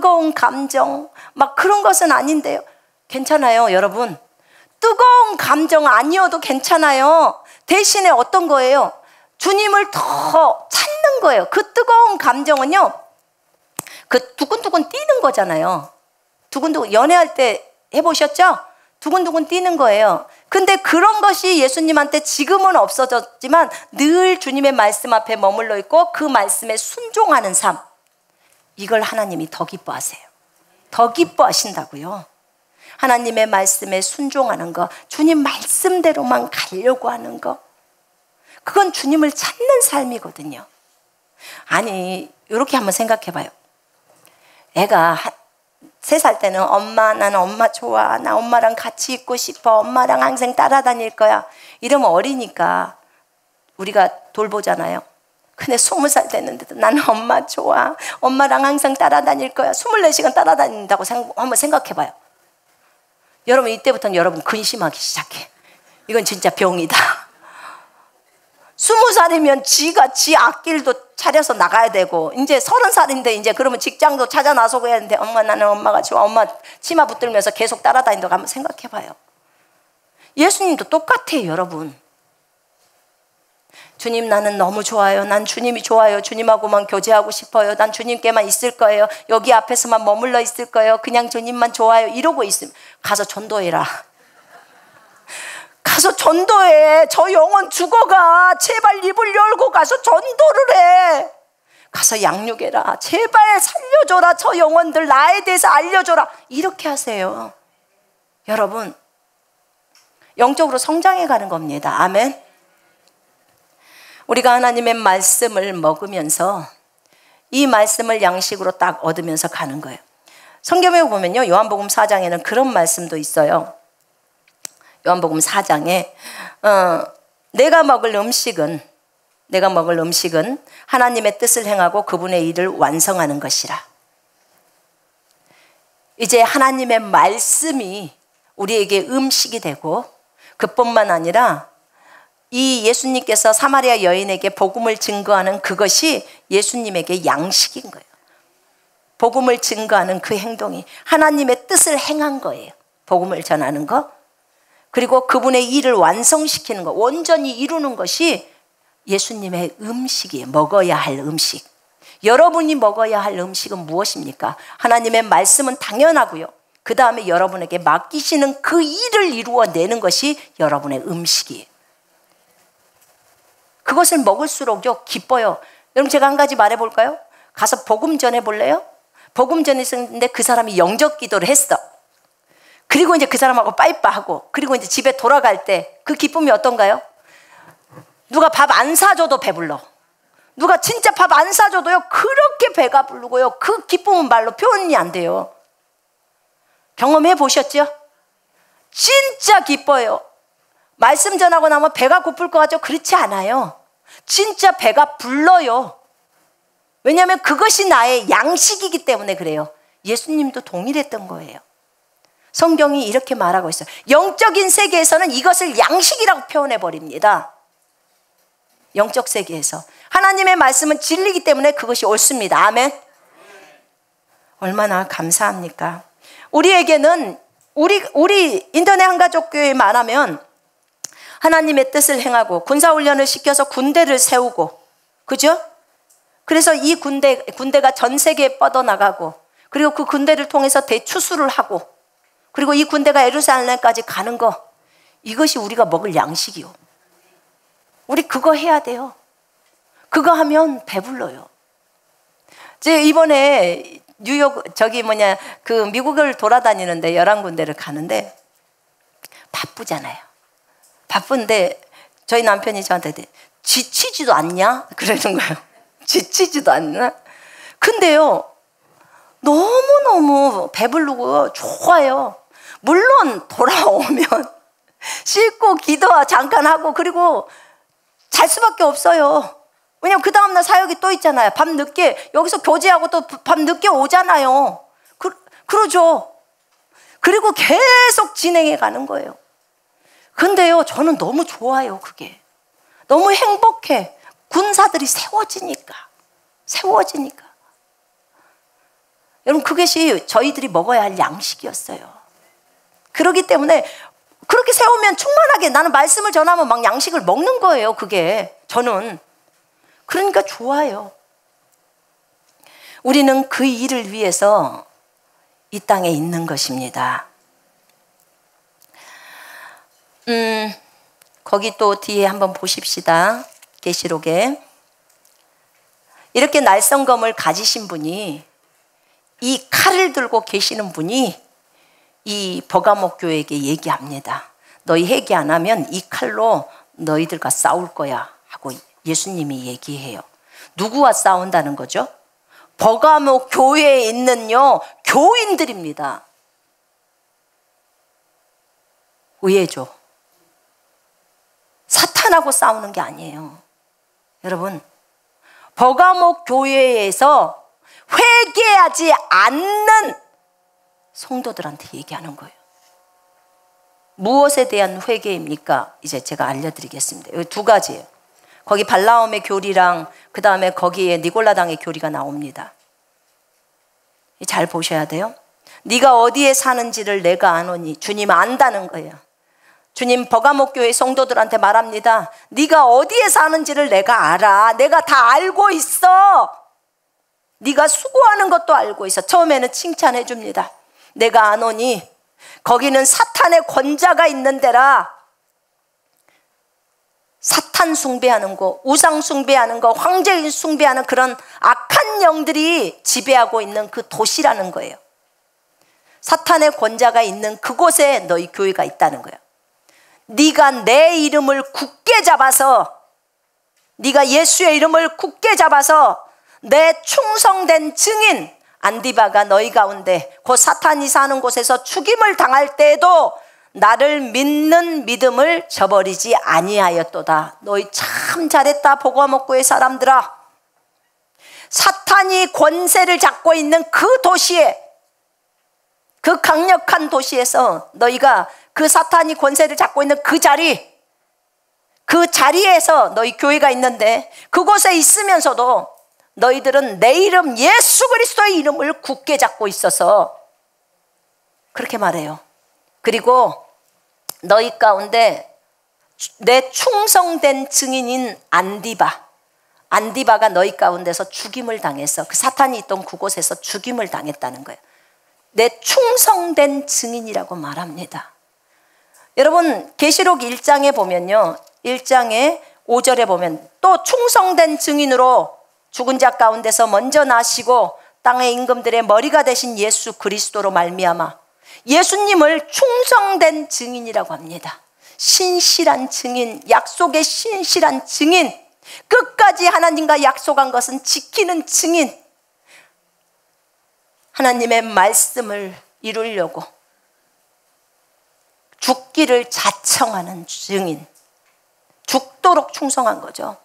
막 그런 것은 아닌데요. 괜찮아요, 여러분. 뜨거운 감정 아니어도 괜찮아요. 대신에 어떤 거예요? 주님을 더 찾는 거예요. 그 뜨거운 감정은요, 그 두근두근 뛰는 거잖아요. 두근두근 연애할 때 해보셨죠? 두근두근 뛰는 거예요. 근데 그런 것이 예수님한테 지금은 없어졌지만 늘 주님의 말씀 앞에 머물러 있고 그 말씀에 순종하는 삶, 이걸 하나님이 더 기뻐하세요. 더 기뻐하신다고요. 하나님의 말씀에 순종하는 거, 주님 말씀대로만 가려고 하는 거, 그건 주님을 찾는 삶이거든요. 아니, 이렇게 한번 생각해 봐요. 애가 3살 때는 엄마, 나는 엄마 좋아, 나 엄마랑 같이 있고 싶어, 엄마랑 항상 따라다닐 거야, 이러면 어리니까 우리가 돌보잖아요. 근데 20살 됐는데도 나는 엄마 좋아, 엄마랑 항상 따라다닐 거야, 24시간 따라다닌다고 한번 생각해 봐요. 여러분, 이때부터는 여러분 근심하기 시작해. 이건 진짜 병이다. 20살이면 지가 지 앞길도 차려서 나가야 되고, 이제 30살인데 이제 그러면 직장도 찾아 나서고 해야 되는데, 엄마 나는 엄마가 좋아, 엄마 치마 붙들면서 계속 따라다닌다고 한번 생각해 봐요. 예수님도 똑같아요, 여러분. 주님 나는 너무 좋아요, 난 주님이 좋아요, 주님하고만 교제하고 싶어요, 난 주님께만 있을 거예요, 여기 앞에서만 머물러 있을 거예요, 그냥 주님만 좋아요, 이러고 있으면 가서 전도해라. 가서 전도해. 저 영혼 죽어가. 제발 입을 열고 가서 전도를 해. 가서 양육해라. 제발 살려줘라. 저 영혼들 나에 대해서 알려줘라. 이렇게 하세요. 여러분, 영적으로 성장해 가는 겁니다. 아멘. 우리가 하나님의 말씀을 먹으면서 이 말씀을 양식으로 딱 얻으면서 가는 거예요. 성경에 보면요, 요한복음 4장에는 그런 말씀도 있어요. 요한복음 4장에 내가 먹을 음식은 하나님의 뜻을 행하고 그분의 일을 완성하는 것이라. 이제 하나님의 말씀이 우리에게 음식이 되고, 그뿐만 아니라 이 예수님께서 사마리아 여인에게 복음을 증거하는 그것이 예수님에게 양식인 거예요. 복음을 증거하는 그 행동이 하나님의 뜻을 행한 거예요. 복음을 전하는 거, 그리고 그분의 일을 완성시키는 것, 온전히 이루는 것이 예수님의 음식이에요. 먹어야 할 음식. 여러분이 먹어야 할 음식은 무엇입니까? 하나님의 말씀은 당연하고요. 그 다음에 여러분에게 맡기시는 그 일을 이루어내는 것이 여러분의 음식이에요. 그것을 먹을수록요 기뻐요. 여러분, 제가 한 가지 말해볼까요? 가서 복음 전해볼래요? 복음 전했는데 그 사람이 영적 기도를 했어. 그리고 이제 그 사람하고 빠이빠하고, 그리고 이제 집에 돌아갈 때 그 기쁨이 어떤가요? 누가 밥 안 사줘도 배불러. 누가 진짜 밥 안 사줘도요 그렇게 배가 부르고요, 그 기쁨은 말로 표현이 안 돼요. 경험해 보셨죠? 진짜 기뻐요. 말씀 전하고 나면 배가 고플 것 같죠? 그렇지 않아요. 진짜 배가 불러요. 왜냐하면 그것이 나의 양식이기 때문에 그래요. 예수님도 동일했던 거예요. 성경이 이렇게 말하고 있어요. 영적인 세계에서는 이것을 양식이라고 표현해 버립니다. 영적 세계에서 하나님의 말씀은 진리이기 때문에 그것이 옳습니다. 아멘. 얼마나 감사합니까? 우리에게는 우리 인터넷 한가족교회 말하면 하나님의 뜻을 행하고 군사훈련을 시켜서 군대를 세우고, 그죠? 그래서 이 군대가 전 세계에 뻗어나가고, 그리고 그 군대를 통해서 대추수를 하고, 그리고 이 군대가 예루살렘까지 가는 거, 이것이 우리가 먹을 양식이요. 우리 그거 해야 돼요. 그거 하면 배불러요. 제가 이번에 뉴욕 그 미국을 돌아다니는데 11군데를 가는데 바쁘잖아요. 바쁜데 저희 남편이 저한테 지치지도 않냐? 그러는 거예요. 지치지도 않나? 근데요, 너무너무 배부르고 좋아요. 물론 돌아오면 씻고 기도 잠깐 하고 그리고 잘 수밖에 없어요. 왜냐면 그 다음날 사역이 또 있잖아요. 밤 늦게 여기서 교제하고 또 밤 늦게 오잖아요. 그러죠. 그리고 계속 진행해 가는 거예요. 근데요, 저는 너무 좋아요. 그게 너무 행복해. 군사들이 세워지니까. 여러분, 그것이 저희들이 먹어야 할 양식이었어요. 그렇기 때문에 그렇게 세우면 충만하게 나는 말씀을 전하면 막 양식을 먹는 거예요. 그게 저는. 그러니까 좋아요. 우리는 그 일을 위해서 이 땅에 있는 것입니다. 거기 또 뒤에 한번 보십시다. 계시록에 이렇게 날성검을 가지신 분이, 이 칼을 들고 계시는 분이 이 버가모 교회에게 얘기합니다. 너희 회개 안 하면 이 칼로 너희들과 싸울 거야 하고 예수님이 얘기해요. 누구와 싸운다는 거죠? 버가모 교회에 있는요 교인들입니다. 의외죠. 사탄하고 싸우는 게 아니에요. 여러분, 버가모 교회에서 회개하지 않는 성도들한테 얘기하는 거예요. 무엇에 대한 회개입니까? 이제 제가 알려드리겠습니다. 여기 두 가지예요. 거기 발라움의 교리랑 그 다음에 거기에 니골라당의 교리가 나옵니다. 잘 보셔야 돼요. 네가 어디에 사는지를 내가 아노니, 주님 안다는 거예요. 주님 버가모 교회 성도들한테 말합니다. 네가 어디에 사는지를 내가 알아. 내가 다 알고 있어. 네가 수고하는 것도 알고 있어. 처음에는 칭찬해 줍니다. 내가 아노니 거기는 사탄의 권자가 있는 데라. 사탄 숭배하는 거, 우상 숭배하는 거, 황제 숭배하는 그런 악한 영들이 지배하고 있는 그 도시라는 거예요. 사탄의 권자가 있는 그곳에 너희 교회가 있다는 거예요. 네가 내 이름을 굳게 잡아서, 네가 예수의 이름을 굳게 잡아서 내 충성된 증인 안디바가 너희 가운데 그 사탄이 사는 곳에서 죽임을 당할 때에도 나를 믿는 믿음을 저버리지 아니하였도다. 너희 참 잘했다 버가모 교회 사람들아. 사탄이 권세를 잡고 있는 그 도시에, 그 강력한 도시에서 너희가 그 사탄이 권세를 잡고 있는 그 자리, 그 자리에서 너희 교회가 있는데 그곳에 있으면서도 너희들은 내 이름 예수 그리스도의 이름을 굳게 잡고 있어서 그렇게 말해요. 그리고 너희 가운데 내 충성된 증인인 안디바가 너희 가운데서 죽임을 당해서, 그 사탄이 있던 그곳에서 죽임을 당했다는 거예요. 내 충성된 증인이라고 말합니다. 여러분 계시록 1장에 보면요, 1장에 5절에 보면 또 충성된 증인으로 죽은 자 가운데서 먼저 나시고 땅의 임금들의 머리가 되신 예수 그리스도로 말미암아, 예수님을 충성된 증인이라고 합니다. 신실한 증인, 약속의 신실한 증인, 끝까지 하나님과 약속한 것은 지키는 증인, 하나님의 말씀을 이루려고 죽기를 자청하는 증인, 죽도록 충성한 거죠.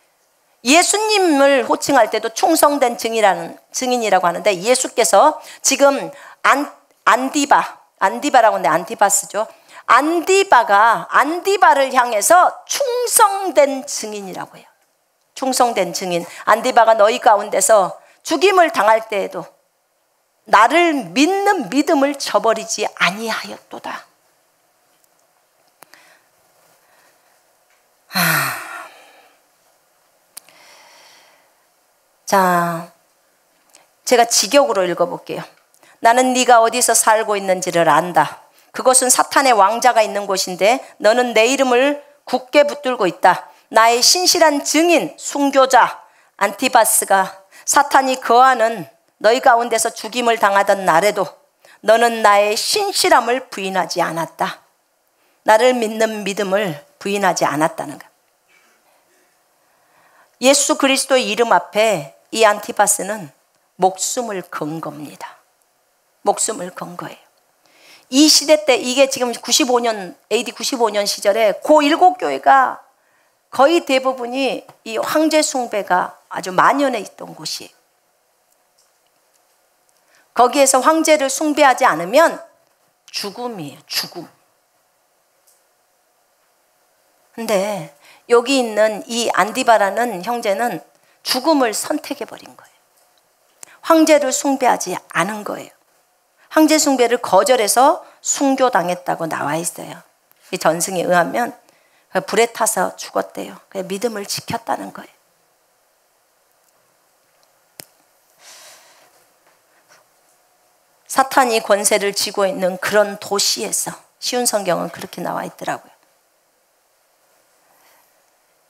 예수님을 호칭할 때도 충성된 증인이라고 하는데, 예수께서 지금 안디바라고 하는데 안티바스죠. 안디바를 향해서 충성된 증인이라고 해요. 충성된 증인. 안디바가 너희 가운데서 죽임을 당할 때에도 나를 믿는 믿음을 저버리지 아니하였도다. 자, 제가 직역으로 읽어볼게요. 나는 네가 어디서 살고 있는지를 안다. 그것은 사탄의 왕자가 있는 곳인데 너는 내 이름을 굳게 붙들고 있다. 나의 신실한 증인 순교자 안티바스가 사탄이 거하는 너희 가운데서 죽임을 당하던 날에도 너는 나의 신실함을 부인하지 않았다. 나를 믿는 믿음을 부인하지 않았다는 것. 예수 그리스도의 이름 앞에 이 안티바스는 목숨을 건 겁니다. 목숨을 건 거예요. 이 시대 때, 이게 지금 95년, AD 95년 시절에 그 7교회가 거의 대부분이 이 황제 숭배가 아주 만연해 있던 곳이에요. 거기에서 황제를 숭배하지 않으면 죽음이에요. 죽음. 근데 여기 있는 이 안디바라는 형제는 죽음을 선택해버린 거예요. 황제를 숭배하지 않은 거예요. 황제 숭배를 거절해서 순교당했다고 나와 있어요. 이 전승에 의하면 불에 타서 죽었대요. 믿음을 지켰다는 거예요. 사탄이 권세를 쥐고 있는 그런 도시에서, 쉬운 성경은 그렇게 나와 있더라고요.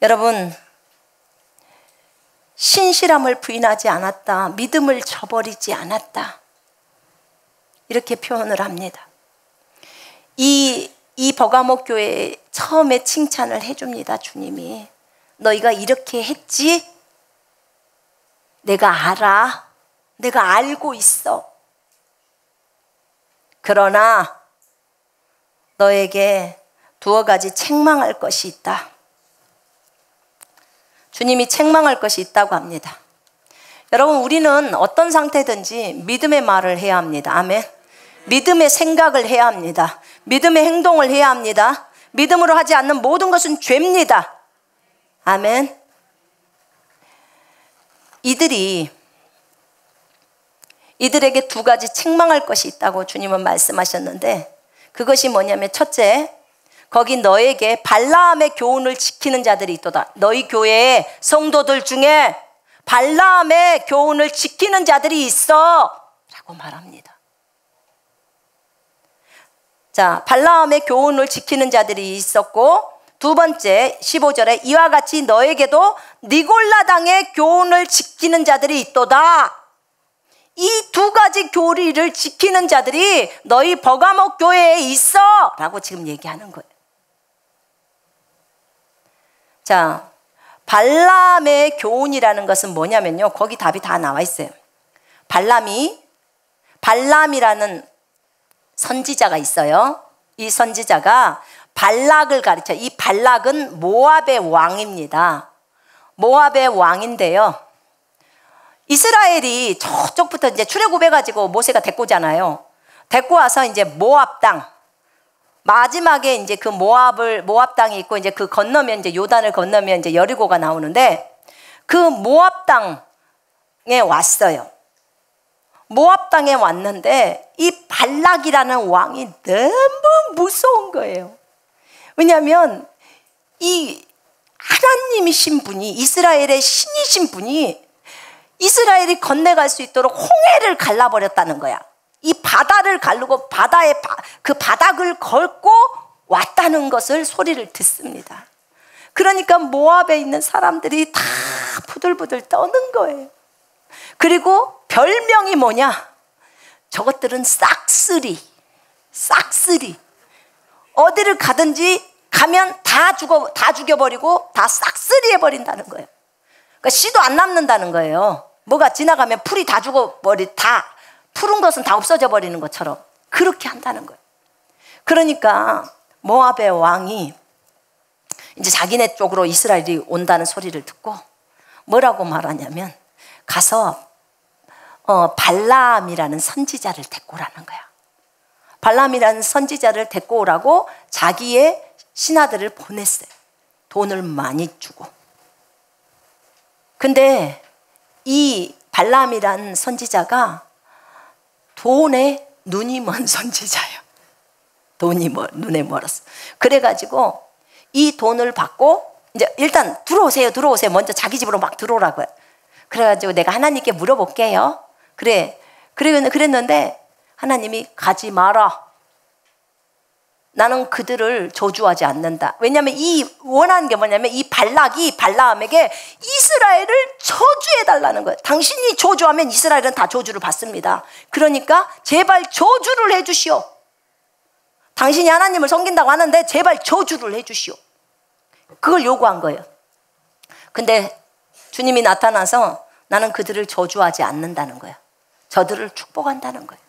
여러분, 신실함을 부인하지 않았다, 믿음을 저버리지 않았다, 이렇게 표현을 합니다. 이 버가모 교회에 처음에 칭찬을 해줍니다. 주님이 너희가 이렇게 했지? 내가 알아. 내가 알고 있어. 그러나 너에게 두어 가지 책망할 것이 있다. 주님이 책망할 것이 있다고 합니다. 여러분, 우리는 어떤 상태든지 믿음의 말을 해야 합니다. 아멘. 믿음의 생각을 해야 합니다. 믿음의 행동을 해야 합니다. 믿음으로 하지 않는 모든 것은 죄입니다. 아멘. 이들에게 두 가지 책망할 것이 있다고 주님은 말씀하셨는데, 그것이 뭐냐면, 첫째, 거기 너에게 발라함의 교훈을 지키는 자들이 있도다. 너희 교회의 성도들 중에 발라함의 교훈을 지키는 자들이 있어 라고 말합니다. 자, 발라함의 교훈을 지키는 자들이 있었고, 두 번째 15절에 이와 같이 너에게도 니골라당의 교훈을 지키는 자들이 있도다. 이 두 가지 교리를 지키는 자들이 너희 버가모 교회에 있어 라고 지금 얘기하는 거예요. 자, 발람의 교훈이라는 것은 뭐냐면요, 거기 답이 다 나와 있어요. 발람이라는 선지자가 있어요. 이 선지자가 발락을 가르쳐요. 이 발락은 모압의 왕입니다. 모압의 왕인데요, 이스라엘이 저쪽부터 이제 출애굽해가지고 모세가 데리고 오잖아요. 데리고 와서 이제 모압 땅, 마지막에 이제 그 모압 땅이 있고, 이제 그 건너면 이제 요단을 건너면 이제 여리고가 나오는데, 그 모압 땅에 왔어요. 모압 땅에 왔는데 이 발락이라는 왕이 너무 무서운 거예요. 왜냐하면 이 하나님이신 분이, 이스라엘의 신이신 분이 이스라엘이 건너갈 수 있도록 홍해를 갈라버렸다는 거야. 이 바다를 가르고 그 바닥을 걷고 왔다는 것을 소리를 듣습니다. 그러니까 모압에 있는 사람들이 다 부들부들 떠는 거예요. 그리고 별명이 뭐냐? 저것들은 싹쓸이. 어디를 가면 다 죽여버리고 다 싹쓸이 해버린다는 거예요. 그러니까 씨도 안 남는다는 거예요. 뭐가 지나가면 풀이 다 푸른 것은 다 없어져 버리는 것처럼 그렇게 한다는 거예요. 그러니까 모압의 왕이 이제 자기네 쪽으로 이스라엘이 온다는 소리를 듣고 뭐라고 말하냐면, 가서 발람이라는 선지자를 데리고 오라는 거야. 발람이라는 선지자를 데리고 오라고 자기의 신하들을 보냈어요. 돈을 많이 주고. 근데 이 발람이라는 선지자가 돈에 눈이 먼 선지자예요. 눈에 멀었어. 그래가지고 이 돈을 받고 이제 일단 들어오세요. 먼저 자기 집으로 막 들어오라고요. 그래가지고 내가 하나님께 물어볼게요. 그랬는데 하나님이 가지 마라. 나는 그들을 저주하지 않는다. 왜냐하면 원하는 게 뭐냐면, 이 발락이 발라함에게 이스라엘을 저주해달라는 거예요. 당신이 저주하면 이스라엘은 다 저주를 받습니다. 그러니까 제발 저주를 해주시오. 당신이 하나님을 섬긴다고 하는데 제발 저주를 해주시오. 그걸 요구한 거예요. 근데 주님이 나타나서 나는 그들을 저주하지 않는다는 거예요. 저들을 축복한다는 거예요.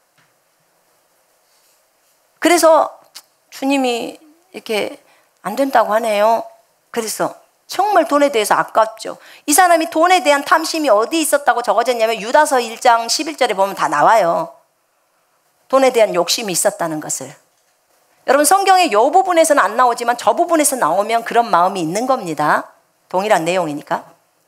그래서 주님이 이렇게 안 된다고 하네요. 그래서 정말 돈에 대해서 아깝죠. 이 사람이 돈에 대한 탐심이 어디 있었다고 적어졌냐면 유다서 1장 11절에 보면 다 나와요. 돈에 대한 욕심이 있었다는 것을. 여러분, 성경의 이 부분에서는 안 나오지만 저 부분에서 나오면 그런 마음이 있는 겁니다. 동일한 내용이니까.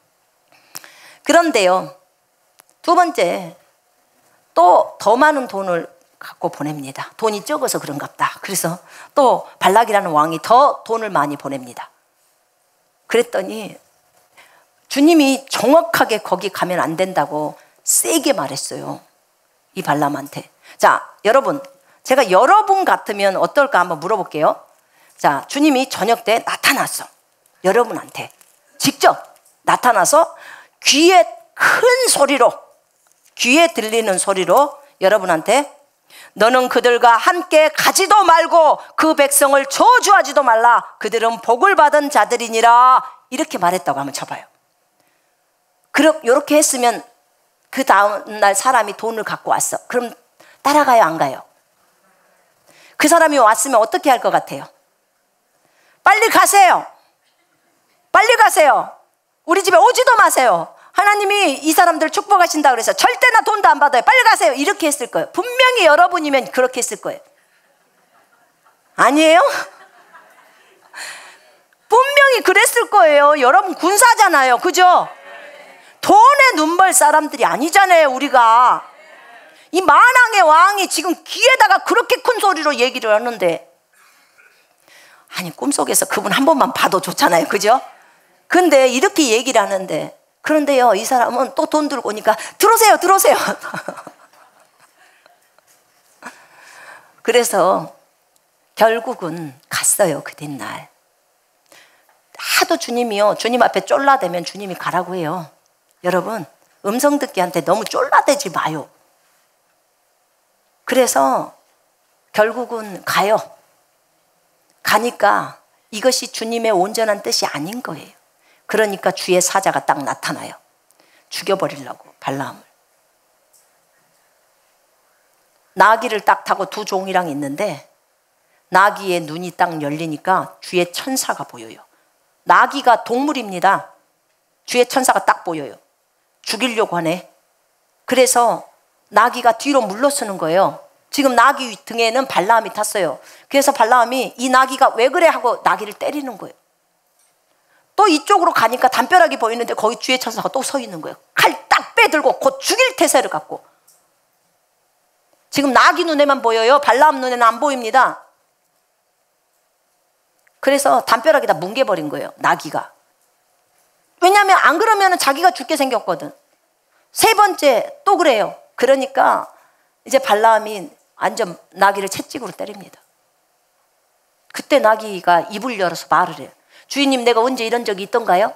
그런데요, 두 번째, 또 더 많은 돈을 갖고 보냅니다. 돈이 적어서 그런갑다. 그래서 또 발락이라는 왕이 더 돈을 많이 보냅니다. 그랬더니 주님이 정확하게 거기 가면 안 된다고 세게 말했어요. 이 발람한테. 자, 여러분, 제가 여러분 같으면 어떨까 한번 물어볼게요. 자, 주님이 저녁 때 나타났어. 여러분한테 직접 나타나서 귀에 큰 소리로, 귀에 들리는 소리로 여러분한테 너는 그들과 함께 가지도 말고 그 백성을 저주하지도 말라. 그들은 복을 받은 자들이니라. 이렇게 말했다고 한번 쳐봐요. 이렇게 했으면 그 다음날 사람이 돈을 갖고 왔어. 그럼 따라가요, 안 가요? 그 사람이 왔으면 어떻게 할 것 같아요? 빨리 가세요. 빨리 가세요. 우리 집에 오지도 마세요. 하나님이 이 사람들 축복하신다 그래서 절대나 돈도 안 받아요. 빨리 가세요. 이렇게 했을 거예요. 분명히 여러분이면 그렇게 했을 거예요. 아니에요? 분명히 그랬을 거예요. 여러분 군사잖아요. 그죠? 돈에 눈벌 사람들이 아니잖아요, 우리가. 이 만왕의 왕이 지금 귀에다가 그렇게 큰 소리로 얘기를 하는데, 아니 꿈속에서 그분 한 번만 봐도 좋잖아요. 그죠? 근데 이렇게 얘기를 하는데, 그런데요, 이 사람은 또 돈 들고 오니까 들어오세요, 들어오세요. 그래서 결국은 갔어요. 그 뒷날 하도 주님이요, 주님 앞에 쫄라대면 주님이 가라고 해요. 여러분 음성 듣기한테 너무 쫄라대지 마요. 그래서 결국은 가요. 가니까 이것이 주님의 온전한 뜻이 아닌 거예요. 그러니까 주의 사자가 딱 나타나요. 죽여버리려고 발람을. 나귀를 딱 타고 두 종이랑 있는데 나귀의 눈이 딱 열리니까 주의 천사가 보여요. 나귀가 동물입니다. 주의 천사가 딱 보여요. 죽이려고 하네. 그래서 나귀가 뒤로 물러서는 거예요. 지금 나귀 등에는 발람이 탔어요. 그래서 발람이 이 나귀가 왜 그래 하고 나귀를 때리는 거예요. 또 이쪽으로 가니까 담벼락이 보이는데 거기 주의 천사가 또 서 있는 거예요. 칼 딱 빼들고 곧 죽일 태세를 갖고. 지금 나귀 눈에만 보여요. 발람 눈에는 안 보입니다. 그래서 담벼락에다 뭉개버린 거예요, 나귀가. 왜냐하면 안 그러면 자기가 죽게 생겼거든. 세 번째 또 그래요. 그러니까 이제 발람이 완전 나귀를 채찍으로 때립니다. 그때 나귀가 입을 열어서 말을 해요. 주인님, 내가 언제 이런 적이 있던가요?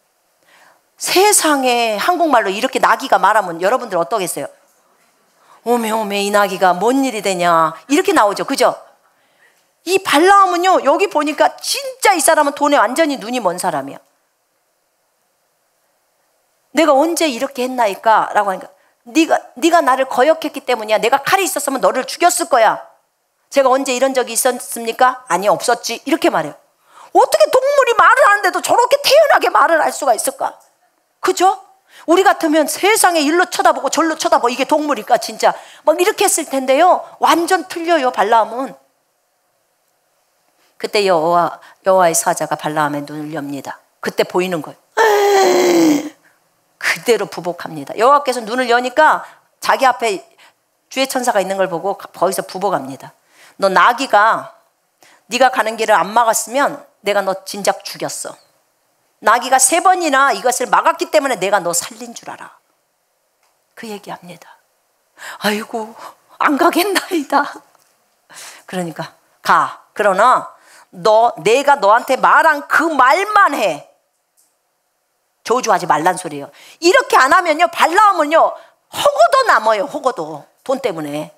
세상에 한국말로 이렇게 나귀가 말하면 여러분들 어떠겠어요? 오메 오메 이 나귀가 뭔 일이 되냐 이렇게 나오죠. 그죠? 이 발람은요, 여기 보니까 진짜 이 사람은 돈에 완전히 눈이 먼 사람이야. 내가 언제 이렇게 했나이까? 라고 하니까 네가 나를 거역했기 때문이야. 내가 칼이 있었으면 너를 죽였을 거야. 제가 언제 이런 적이 있었습니까? 아니, 없었지. 이렇게 말해요. 어떻게 동물이 말을 하는데도 저렇게 태연하게 말을 할 수가 있을까? 그죠? 우리 같으면 세상에 일로 쳐다보고 절로 쳐다보고 이게 동물일까 진짜 막 이렇게 했을 텐데요, 완전 틀려요. 발람은. 그때 여호와의 사자가 발람의 눈을 엽니다. 그때 보이는 거예요. 그대로 부복합니다. 여호와께서 눈을 여니까 자기 앞에 주의 천사가 있는 걸 보고 거기서 부복합니다. 너 나귀가 네가 가는 길을 안 막았으면 내가 너 진작 죽였어. 나귀가 3번이나 이것을 막았기 때문에 내가 너 살린 줄 알아. 그 얘기합니다. 아이고 안 가겠나이다. 그러니까 가. 그러나 내가 너한테 말한 그 말만 해. 저주하지 말란 소리예요. 이렇게 안 하면요, 발람은요 허고도 남아요. 허고도 돈 때문에.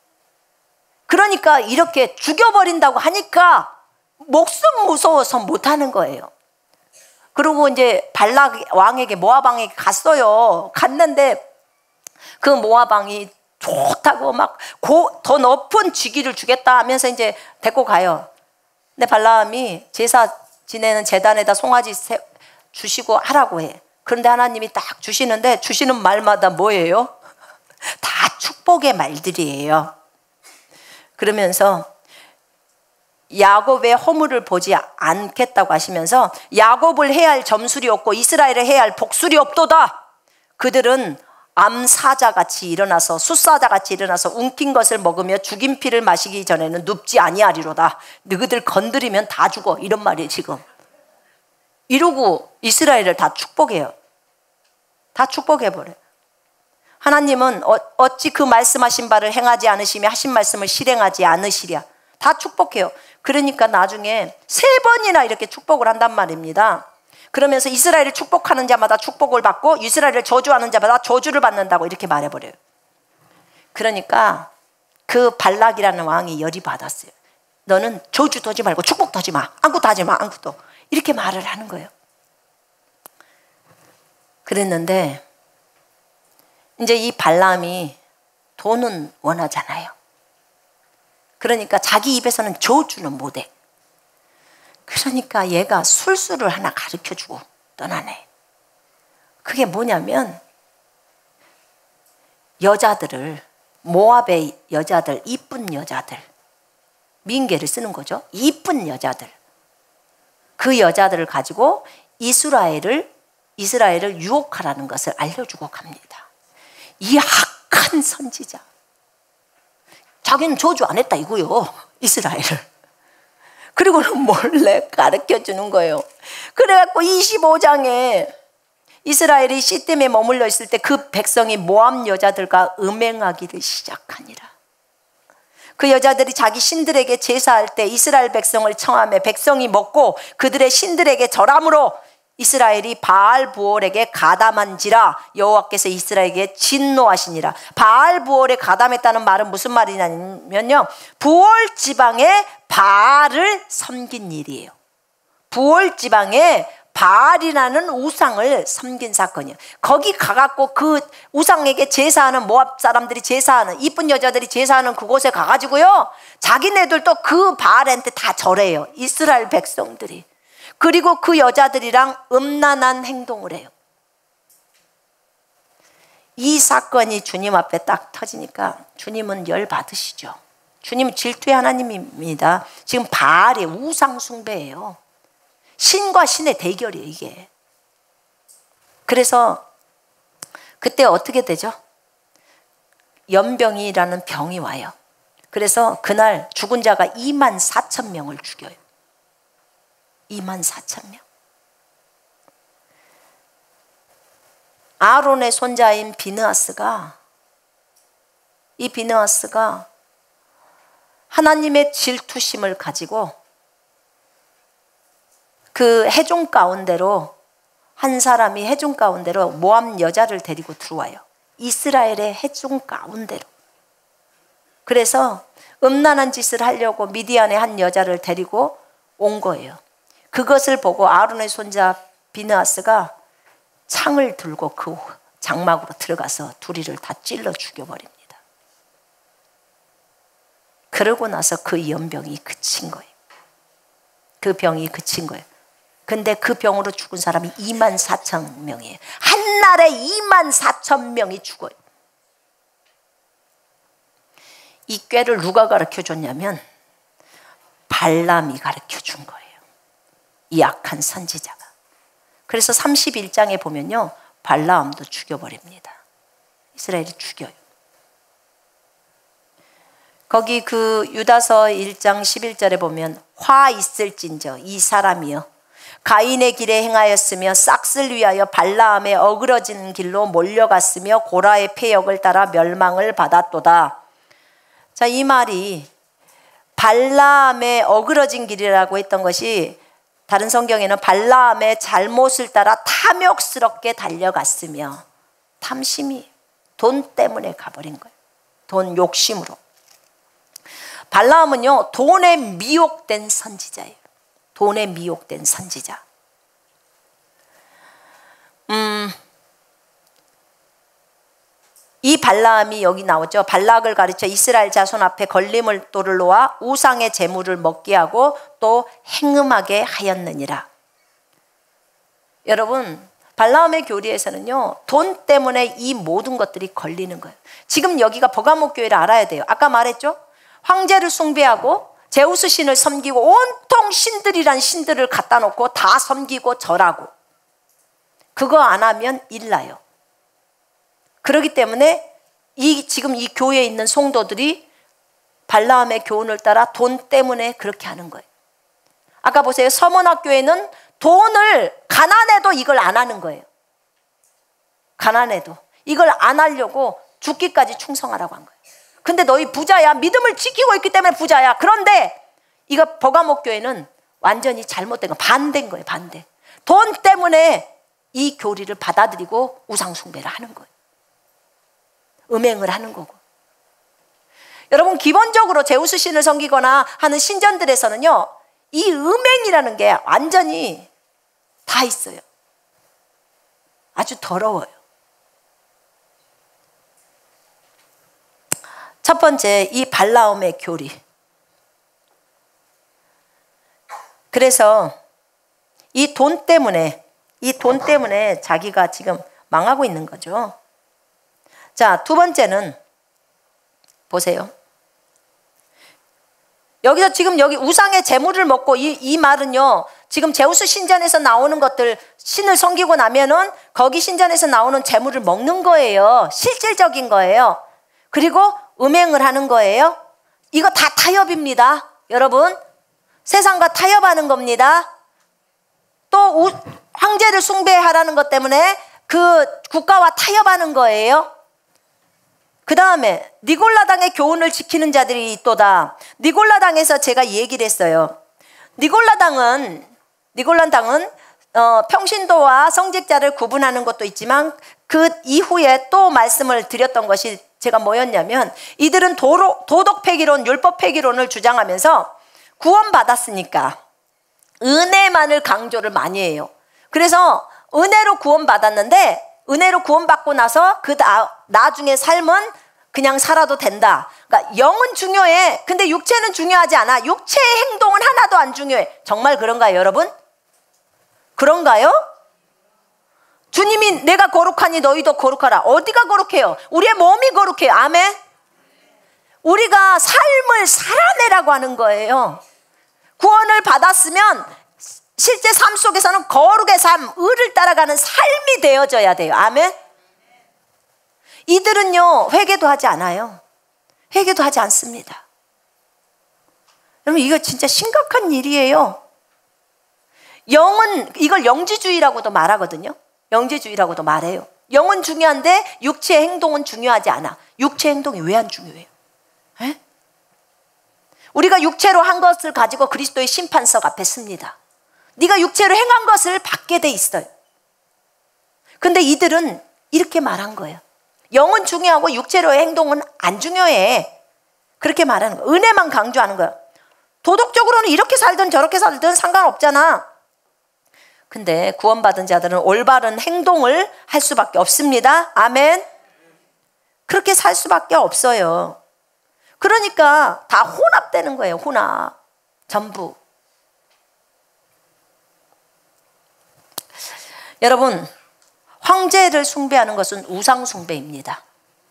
그러니까 이렇게 죽여버린다고 하니까 목숨 무서워서 못하는 거예요. 그리고 이제 발락 왕에게, 모압 왕에게 갔어요. 갔는데 그 모압 왕이 좋다고 막 더 높은 직위를 주겠다 하면서 이제 데리고 가요. 근데 발람이 제사 지내는 제단에다 송아지 주시고 하라고 해. 그런데 하나님이 딱 주시는데 주시는 말마다 뭐예요? 다 축복의 말들이에요. 그러면서 야곱의 허물을 보지 않겠다고 하시면서 야곱을 해야 할 점술이 없고 이스라엘을 해야 할 복술이 없도다. 그들은 암사자같이 일어나서 숫사자같이 일어나서 움킨 것을 먹으며 죽인 피를 마시기 전에는 눕지 아니하리로다. 너희들 건드리면 다 죽어. 이런 말이에요 지금. 이러고 이스라엘을 다 축복해요. 다 축복해버려요. 하나님은 어찌 그 말씀하신 바를 행하지 않으시며 하신 말씀을 실행하지 않으시랴. 다 축복해요. 그러니까 나중에 3번이나 이렇게 축복을 한단 말입니다. 그러면서 이스라엘을 축복하는 자마다 축복을 받고 이스라엘을 저주하는 자마다 저주를 받는다고 이렇게 말해버려요. 그러니까 그 발락이라는 왕이 열이 받았어요. 너는 저주도 하지 말고 축복도 하지 마. 아무것도 하지 마. 아무것도. 이렇게 말을 하는 거예요. 그랬는데 이제 이 발람이 돈은 원하잖아요. 그러니까 자기 입에서는 저주는 못해. 그러니까 얘가 술수를 하나 가르쳐주고 떠나네. 그게 뭐냐면 여자들을, 모압의 여자들, 이쁜 여자들, 민계를 쓰는 거죠. 이쁜 여자들, 그 여자들을 가지고 이스라엘을 유혹하라는 것을 알려주고 갑니다. 이 악한 선지자, 자기는 저주 안 했다 이거요, 이스라엘을. 그리고는 몰래 가르쳐주는 거예요. 그래갖고 25장에 이스라엘이 시딤에 머물러 있을 때 그 백성이 모압 여자들과 음행하기를 시작하니라. 그 여자들이 자기 신들에게 제사할 때 이스라엘 백성을 청하며 백성이 먹고 그들의 신들에게 절함으로 이스라엘이 바알 부올에게 가담한지라 여호와께서 이스라엘에게 진노하시니라. 바알 부올에 가담했다는 말은 무슨 말이냐면요, 부올 지방에 바알을 섬긴 일이에요. 부올 지방에 바알이라는 우상을 섬긴 사건이에요. 거기 가갖고 그 우상에게 제사하는, 모압 사람들이 제사하는, 이쁜 여자들이 제사하는 그곳에 가가지고요, 자기네들도 그 바알한테 다 절해요, 이스라엘 백성들이. 그리고 그 여자들이랑 음란한 행동을 해요. 이 사건이 주님 앞에 딱 터지니까 주님은 열 받으시죠. 주님은 질투의 하나님입니다. 지금 바알의 우상 숭배예요. 신과 신의 대결이에요, 이게. 그래서 그때 어떻게 되죠? 연병이라는 병이 와요. 그래서 그날 죽은 자가 24,000명을 죽여요. 24,000명. 아론의 손자인 비느하스가, 이 비느하스가 하나님의 질투심을 가지고 그 해종 가운데로, 한 사람이 해종 가운데로 모압 여자를 데리고 들어와요. 이스라엘의 해종 가운데로. 그래서 음란한 짓을 하려고 미디안의 한 여자를 데리고 온 거예요. 그것을 보고 아론의 손자 비느하스가 창을 들고 그 장막으로 들어가서 둘이를 다 찔러 죽여버립니다. 그러고 나서 그 연병이 그친 거예요. 그 병이 그친 거예요. 근데 그 병으로 죽은 사람이 24,000명이에요. 한 날에 24,000명이 죽어요. 이 꾀를 누가 가르쳐 줬냐면 발람이 가르쳐 준 거예요. 이 악한 선지자가. 그래서 31장에 보면요, 발라암도 죽여버립니다. 이스라엘이 죽여요. 거기 그 유다서 1장 11절에 보면 화 있을진저 이 사람이요 가인의 길에 행하였으며 싹을 위하여 발라암의 어그러진 길로 몰려갔으며 고라의 패역을 따라 멸망을 받았도다. 자, 이 말이 발라암의 어그러진 길이라고 했던 것이 다른 성경에는 발라암의 잘못을 따라 탐욕스럽게 달려갔으며, 탐심이 돈 때문에 가버린 거예요. 돈 욕심으로. 발라암은요, 돈에 미혹된 선지자예요. 돈에 미혹된 선지자. 이 발라암이 여기 나오죠. 발락을 가르쳐 이스라엘 자손 앞에 걸림을 돌을 놓아 우상의 재물을 먹게 하고 또 행음하게 하였느니라. 여러분, 발라암의 교리에서는요, 돈 때문에 이 모든 것들이 걸리는 거예요. 지금 여기가 버가모 교회를 알아야 돼요. 아까 말했죠? 황제를 숭배하고 제우스 신을 섬기고 온통 신들이란 신들을 갖다 놓고 다 섬기고 절하고, 그거 안 하면 일나요. 그렇기 때문에 지금 이 교회에 있는 성도들이 발라암의 교훈을 따라 돈 때문에 그렇게 하는 거예요. 아까 보세요. 서문학교에는 돈을, 가난해도 이걸 안 하는 거예요. 가난해도 이걸 안 하려고 죽기까지 충성하라고 한 거예요. 근데 너희 부자야. 믿음을 지키고 있기 때문에 부자야. 그런데 이거 버가모 교회는 완전히 잘못된 거, 반대인 거예요. 반대. 돈 때문에 이 교리를 받아들이고 우상 숭배를 하는 거예요. 음행을 하는 거고. 여러분, 기본적으로 제우스 신을 섬기거나 하는 신전들에서는요, 이 음행이라는 게 완전히 다 있어요. 아주 더러워요. 첫 번째, 이 발라움의 교리. 그래서 이 돈 때문에 자기가 지금 망하고 있는 거죠. 자, 두 번째는 보세요. 여기서 지금 여기 우상의 재물을 먹고 이 말은요, 지금 제우스 신전에서 나오는 것들, 신을 섬기고 나면은 거기 신전에서 나오는 재물을 먹는 거예요. 실질적인 거예요. 그리고 음행을 하는 거예요. 이거 다 타협입니다. 여러분, 세상과 타협하는 겁니다. 또 황제를 숭배하라는 것 때문에 그 국가와 타협하는 거예요. 그 다음에 니골라당의 교훈을 지키는 자들이 있도다. 니골라당에서 제가 얘기를 했어요. 니골라당은 평신도와 성직자를 구분하는 것도 있지만 그 이후에 또 말씀을 드렸던 것이 제가 뭐였냐면, 이들은 도덕 폐기론, 율법 폐기론을 주장하면서 구원받았으니까 은혜만을 강조를 많이 해요. 그래서 은혜로 구원받았는데 은혜로 구원받고 나서 그 나중에 삶은 그냥 살아도 된다. 그러니까 영은 중요해. 근데 육체는 중요하지 않아. 육체의 행동은 하나도 안 중요해. 정말 그런가요, 여러분? 그런가요? 주님이 내가 거룩하니 너희도 거룩하라. 어디가 거룩해요? 우리의 몸이 거룩해요. 아멘. 우리가 삶을 살아내라고 하는 거예요. 구원을 받았으면 실제 삶 속에서는 거룩의 삶, 의를 따라가는 삶이 되어져야 돼요. 아멘. 이들은요, 회개도 하지 않아요. 회개도 하지 않습니다. 여러분, 이거 진짜 심각한 일이에요. 영은, 이걸 영지주의라고도 말하거든요. 영지주의라고도 말해요. 영은 중요한데 육체의 행동은 중요하지 않아. 육체의 행동이 왜 안 중요해요? 에? 우리가 육체로 한 것을 가지고 그리스도의 심판석 앞에 씁니다. 네가 육체로 행한 것을 받게 돼 있어요. 근데 이들은 이렇게 말한 거예요. 영은 중요하고 육체로의 행동은 안 중요해. 그렇게 말하는 거예요. 은혜만 강조하는 거예요. 도덕적으로는 이렇게 살든 저렇게 살든 상관없잖아. 근데 구원받은 자들은 올바른 행동을 할 수밖에 없습니다. 아멘. 그렇게 살 수밖에 없어요. 그러니까 다 혼합되는 거예요. 혼합. 전부. 여러분, 황제를 숭배하는 것은 우상 숭배입니다.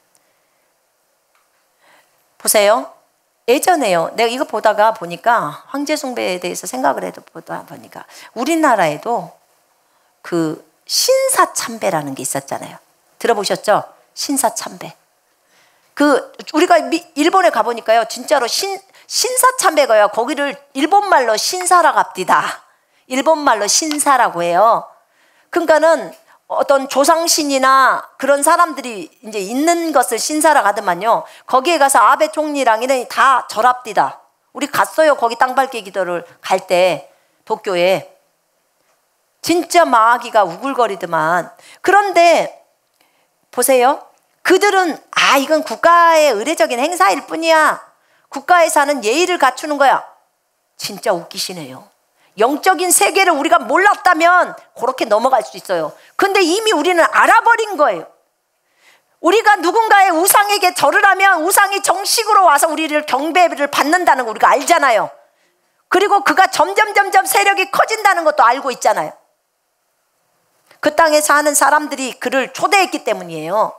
보세요. 예전에요, 내가 이거 보니까 황제 숭배에 대해서 생각을 해도 보니까 우리나라에도 그 신사참배라는 게 있었잖아요. 들어보셨죠? 신사참배. 우리가 일본에 가보니까요, 진짜로 신사참배가요, 거기를 일본말로 신사라고 합디다. 일본말로 신사라고 해요. 그러니까는 어떤 조상신이나 그런 사람들이 이제 있는 것을 신사라고 하더만요. 거기에 가서 아베 총리랑 이런 다 절합디다. 우리 갔어요. 거기 땅밟기 기도를 갈 때 도쿄에. 진짜 마귀가 우글거리더만. 그런데 보세요. 그들은 이건 국가의 의례적인 행사일 뿐이야. 국가에서 하는 예의를 갖추는 거야. 진짜 웃기시네요. 영적인 세계를 우리가 몰랐다면 그렇게 넘어갈 수 있어요. 근데 이미 우리는 알아버린 거예요. 우리가 누군가의 우상에게 절을 하면 우상이 정식으로 와서 우리를 경배를 받는다는 거 우리가 알잖아요. 그리고 그가 점점 세력이 커진다는 것도 알고 있잖아요. 그 땅에 사는 사람들이 그를 초대했기 때문이에요.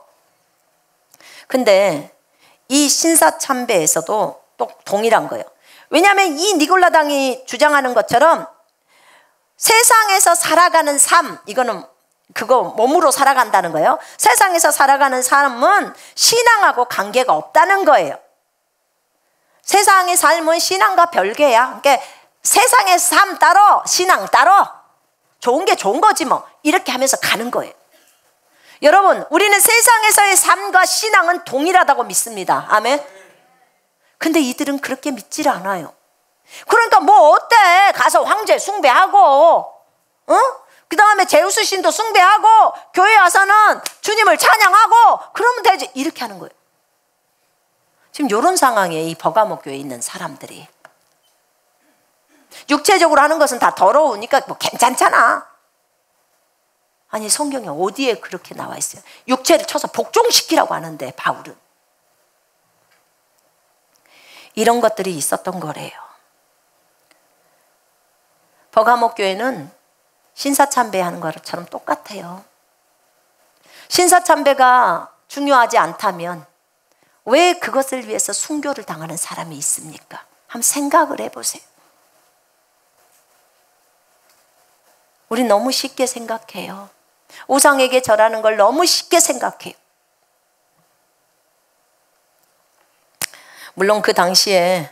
근데 이 신사참배에서도 또 동일한 거예요. 왜냐하면 이 니골라당이 주장하는 것처럼 세상에서 살아가는 삶, 이거는 그거 몸으로 살아간다는 거예요. 세상에서 살아가는 삶은 신앙하고 관계가 없다는 거예요. 세상의 삶은 신앙과 별개야. 그러니까 세상의 삶 따로 신앙 따로, 좋은 게 좋은 거지 뭐, 이렇게 하면서 가는 거예요. 여러분, 우리는 세상에서의 삶과 신앙은 동일하다고 믿습니다. 아멘. 근데 이들은 그렇게 믿질 않아요. 그러니까 뭐 어때? 가서 황제 숭배하고, 그 다음에 제우스 신도 숭배하고, 교회 와서는 주님을 찬양하고, 그러면 되지. 이렇게 하는 거예요. 지금 이런 상황에 이 버가모 교회에 있는 사람들이 육체적으로 하는 것은 다 더러우니까 뭐 괜찮잖아. 아니, 성경에 어디에 그렇게 나와 있어요? 육체를 쳐서 복종시키라고 하는데, 바울은. 이런 것들이 있었던 거래요. 버가모 교회는 신사참배하는 것처럼 똑같아요. 신사참배가 중요하지 않다면 왜 그것을 위해서 순교를 당하는 사람이 있습니까? 한번 생각을 해보세요. 우리 너무 쉽게 생각해요. 우상에게 절하는 걸 너무 쉽게 생각해요. 물론 그 당시에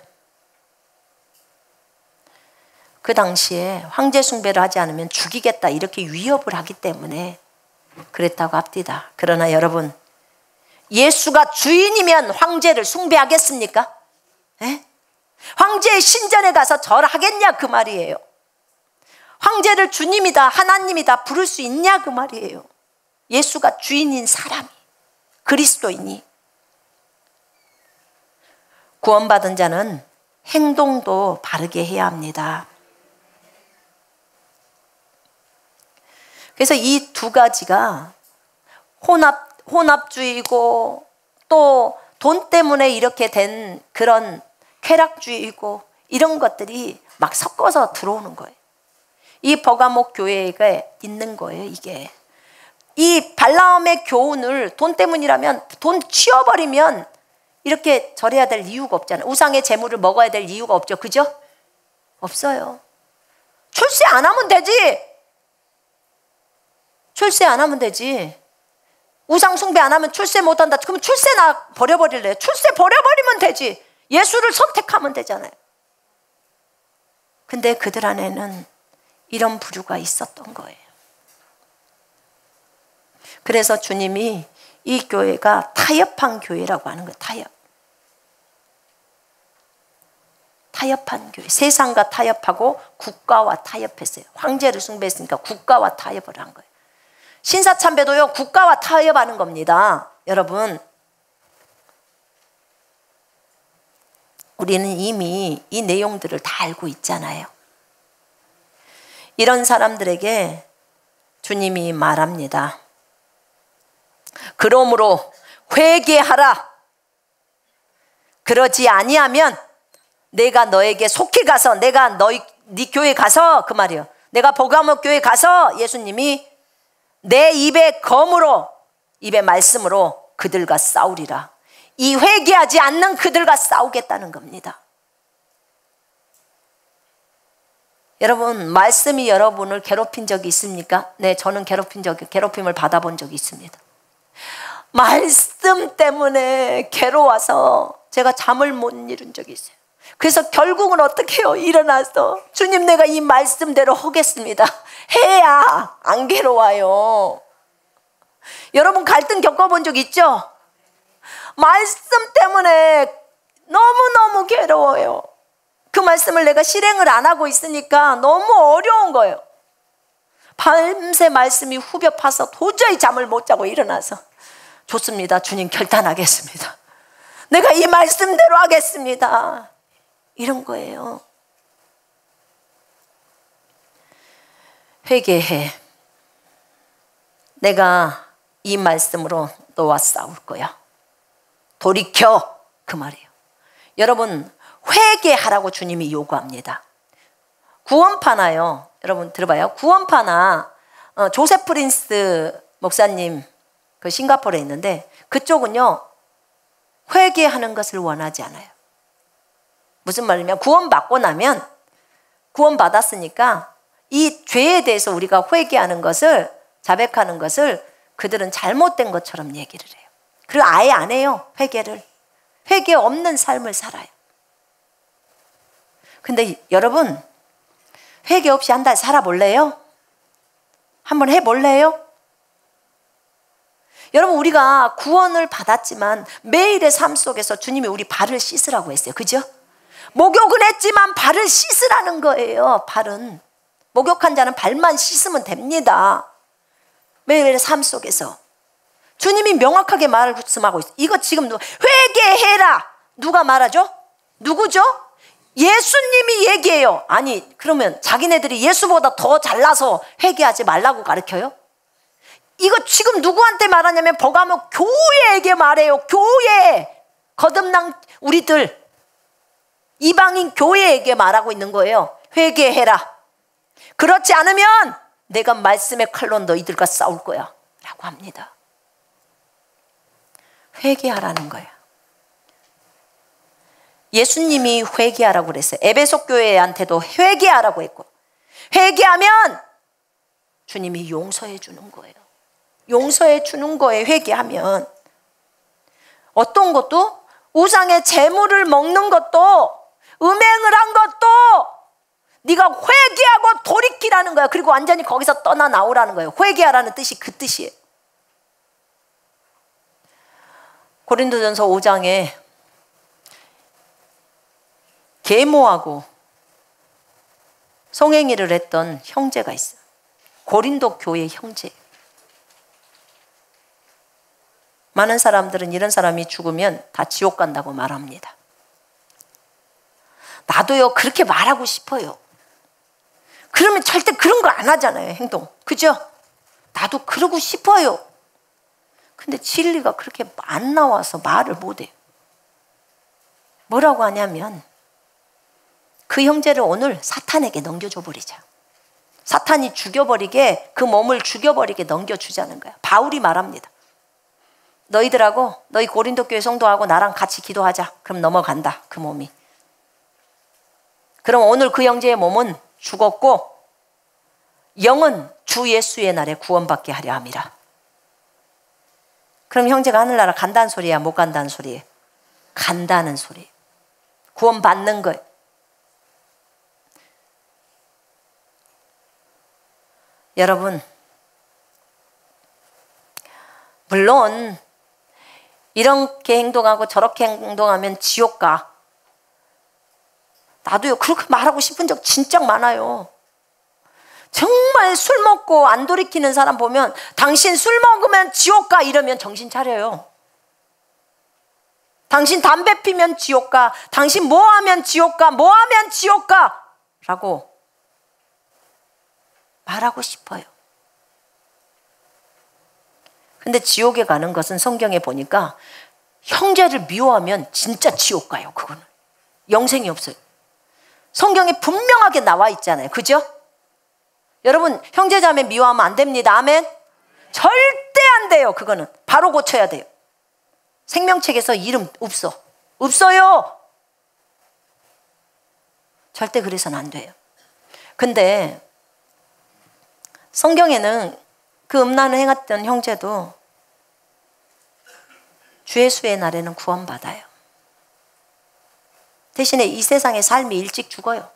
황제 숭배를 하지 않으면 죽이겠다 이렇게 위협을 하기 때문에 그랬다고 합니다. 그러나 여러분, 예수가 주인이면 황제를 숭배하겠습니까? 에? 황제의 신전에 가서 절하겠냐 그 말이에요. 황제를 주님이다 하나님이다 부를 수 있냐 그 말이에요. 예수가 주인인 사람이, 그리스도인이. 구원받은 자는 행동도 바르게 해야 합니다. 그래서 이 두 가지가 혼합주의고 또 돈 때문에 이렇게 된 그런 쾌락주의고 이런 것들이 막 섞어서 들어오는 거예요. 이 버가모 교회에 있는 거예요. 이게 이 발라함의 교훈을 돈 때문이라면 돈 치워버리면 이렇게 절해야 될 이유가 없잖아요. 우상의 재물을 먹어야 될 이유가 없죠. 그죠? 없어요. 출세 안 하면 되지. 출세 안 하면 되지. 우상 숭배 안 하면 출세 못 한다. 그럼 출세나 버려버릴래요? 출세 버려버리면 되지. 예수를 선택하면 되잖아요. 근데 그들 안에는 이런 부류가 있었던 거예요. 그래서 주님이 이 교회가 타협한 교회라고 하는 거예요. 타협한 교회. 세상과 타협하고 국가와 타협했어요. 황제를 숭배했으니까 국가와 타협을 한 거예요. 신사참배도요, 국가와 타협하는 겁니다. 여러분, 우리는 이미 이 내용들을 다 알고 있잖아요. 이런 사람들에게 주님이 말합니다. 그러므로 회개하라. 그러지 아니하면 내가 너에게 속히 가서, 내가 네 교회 가서, 그 말이요, 내가 버가모 교회 가서 예수님이 내 입의 검으로, 입의 말씀으로 그들과 싸우리라. 이 회개하지 않는 그들과 싸우겠다는 겁니다. 여러분, 말씀이 여러분을 괴롭힌 적이 있습니까? 네, 저는 괴롭힘을 받아본 적이 있습니다. 말씀 때문에 괴로워서 제가 잠을 못 이룬 적이 있어요. 그래서 결국은 어떻게 해요? 일어나서 주님, 내가 이 말씀대로 하겠습니다. 해야 안 괴로워요. 여러분, 갈등 겪어본 적 있죠? 말씀 때문에 너무너무 괴로워요. 그 말씀을 내가 실행을 안 하고 있으니까 너무 어려운 거예요. 밤새 말씀이 후벼 파서 도저히 잠을 못 자고 일어나서 좋습니다. 주님, 결단하겠습니다. 내가 이 말씀대로 하겠습니다. 이런 거예요. 회개해. 내가 이 말씀으로 너와 싸울 거야. 돌이켜. 그 말이에요. 여러분, 회개하라고 주님이 요구합니다. 구원파나요. 여러분 들어봐요. 구원파나 조세 프린스 목사님, 그 싱가포르에 있는데 그쪽은요, 회개하는 것을 원하지 않아요. 무슨 말이냐면, 구원받고 나면, 구원받았으니까 이 죄에 대해서 우리가 회개하는 것을, 자백하는 것을 그들은 잘못된 것처럼 얘기를 해요. 그리고 아예 안 해요. 회개 없는 삶을 살아요. 근데 여러분, 회개 없이 한 달 살아볼래요? 한번 해볼래요? 여러분, 우리가 구원을 받았지만 매일의 삶 속에서 주님이 우리 발을 씻으라고 했어요. 그죠? 목욕은 했지만 발을 씻으라는 거예요. 발은. 목욕한 자는 발만 씻으면 됩니다. 매일의 삶 속에서 주님이 명확하게 말씀하고 있어요. 이거 지금 회개해라. 누가 말하죠? 누구죠? 예수님이 얘기해요. 아니, 그러면 자기네들이 예수보다 더 잘나서 회개하지 말라고 가르쳐요? 이거 지금 누구한테 말하냐면 버가모 교회에게 말해요. 교회. 거듭난 우리들, 이방인 교회에게 말하고 있는 거예요. 회개해라. 그렇지 않으면 내가 말씀의 칼로 너희들과 싸울 거야 라고 합니다. 회개하라는 거야. 예수님이 회개하라고 그랬어요. 에베소 교회한테도 회개하라고 했고, 회개하면 주님이 용서해 주는 거예요. 용서해 주는 거에 회개하면. 어떤 것도, 우상의 재물을 먹는 것도, 음행을 한 것도 네가 회개하고 돌이키라는 거야. 그리고 완전히 거기서 떠나 나오라는 거예요. 회개하라는 뜻이 그 뜻이에요. 고린도전서 5장에 계모하고 성행위를 했던 형제가 있어요. 고린도 교회 형제. 많은 사람들은 이런 사람이 죽으면 다 지옥 간다고 말합니다. 나도요, 그렇게 말하고 싶어요. 그러면 절대 그런 거 안 하잖아요, 행동. 그죠? 나도 그러고 싶어요. 근데 진리가 그렇게 안 나와서 말을 못해요. 뭐라고 하냐면, 그 형제를 오늘 사탄에게 넘겨줘 버리자. 사탄이 죽여버리게, 그 몸을 죽여버리게 넘겨주자는 거야. 바울이 말합니다. 너희들하고, 너희 고린도 교회 성도하고 나랑 같이 기도하자. 그럼 넘어간다, 그 몸이. 그럼 오늘 그 형제의 몸은 죽었고 영은 주 예수의 날에 구원받게 하려 함이라. 그럼 형제가 하늘나라 간다는 소리야, 못 간다는 소리예요? 간다는 소리예요. 구원받는 거예요. 여러분, 물론 이렇게 행동하고 저렇게 행동하면 지옥 가. 나도요, 그렇게 말하고 싶은 적 진짜 많아요. 정말 술 먹고 안 돌이키는 사람 보면 당신 술 먹으면 지옥 가 이러면 정신 차려요. 당신 담배 피면 지옥 가. 당신 뭐 하면 지옥 가. 뭐 하면 지옥 가 라고 말하고 싶어요. 근데 지옥에 가는 것은 성경에 보니까 형제를 미워하면 진짜 지옥 가요. 그거는 영생이 없어요. 성경에 분명하게 나와 있잖아요. 그죠? 여러분, 형제자매 미워하면 안 됩니다. 아멘? 절대 안 돼요. 그거는 바로 고쳐야 돼요. 생명책에서 이름 없어요. 절대 그래서는 안 돼요. 근데 성경에는 그 음란을 행했던 형제도 주 예수의 날에는 구원받아요. 대신에 이 세상의 삶이 일찍 죽어요.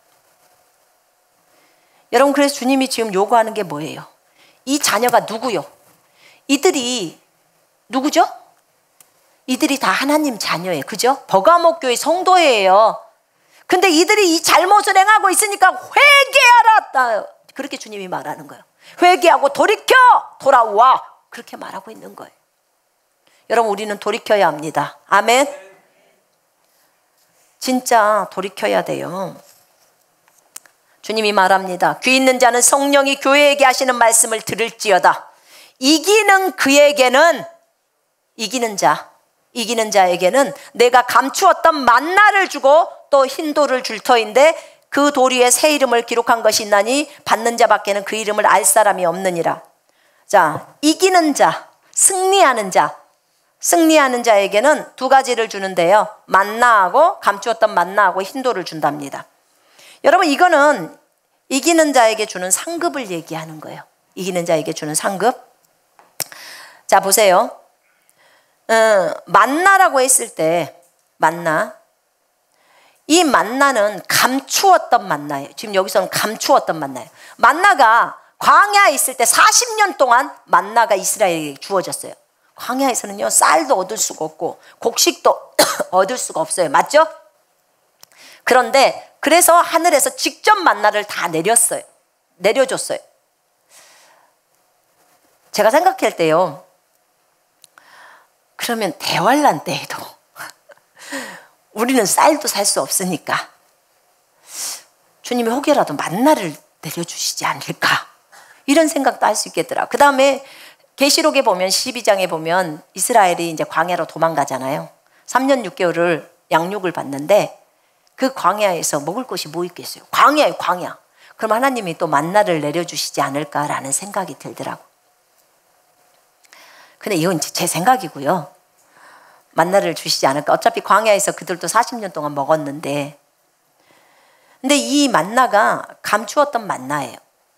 여러분, 그래서 주님이 지금 요구하는 게 뭐예요? 이 자녀가 누구요? 이들이 누구죠? 이들이 다 하나님 자녀예요. 그죠? 버가모 교회 성도예요. 근데 이들이 이 잘못을 행하고 있으니까 회개하라. 그렇게 주님이 말하는 거예요. 회개하고 돌이켜 돌아와. 그렇게 말하고 있는 거예요. 여러분, 우리는 돌이켜야 합니다. 아멘. 진짜 돌이켜야 돼요. 주님이 말합니다. 귀 있는 자는 성령이 교회에게 하시는 말씀을 들을지어다. 이기는 자에게는 내가 감추었던 만나를 주고 또 흰 돌을 줄 터인데 그 돌 위에 새 이름을 기록한 것이 있나니 받는 자밖에는 그 이름을 알 사람이 없느니라. 자, 이기는 자, 승리하는 자에게는 두 가지를 주는데요. 만나하고, 감추었던 만나하고 흰 돌을 준답니다. 여러분, 이거는 이기는 자에게 주는 상급을 얘기하는 거예요. 이기는 자에게 주는 상급. 자, 보세요. 만나라고 했을 때, 이 만나는 감추었던 만나예요. 지금 여기서는 감추었던 만나예요. 만나가 광야에 있을 때 40년 동안 만나가 이스라엘에게 주어졌어요. 광야에서는요, 쌀도 얻을 수가 없고 곡식도 얻을 수가 없어요. 맞죠? 그런데 그래서 하늘에서 직접 만나를 다 내려줬어요. 제가 생각할 때요, 그러면 대환란 때에도 우리는 쌀도 살 수 없으니까 주님이 혹여라도 만나를 내려주시지 않을까, 이런 생각도 할 수 있겠더라. 그 다음에 계시록에 보면 12장에 보면 이스라엘이 이제 광야로 도망가잖아요. 3년 6개월을 양육을 받는데 그 광야에서 먹을 것이 뭐 있겠어요? 광야예요, 광야. 그럼 하나님이 또 만나를 내려주시지 않을까라는 생각이 들더라고. 근데 이건 제 생각이고요. 만나를 주시지 않을까. 어차피 광야에서 그들도 40년 동안 먹었는데, 근데 이 만나가 감추었던 만나예요.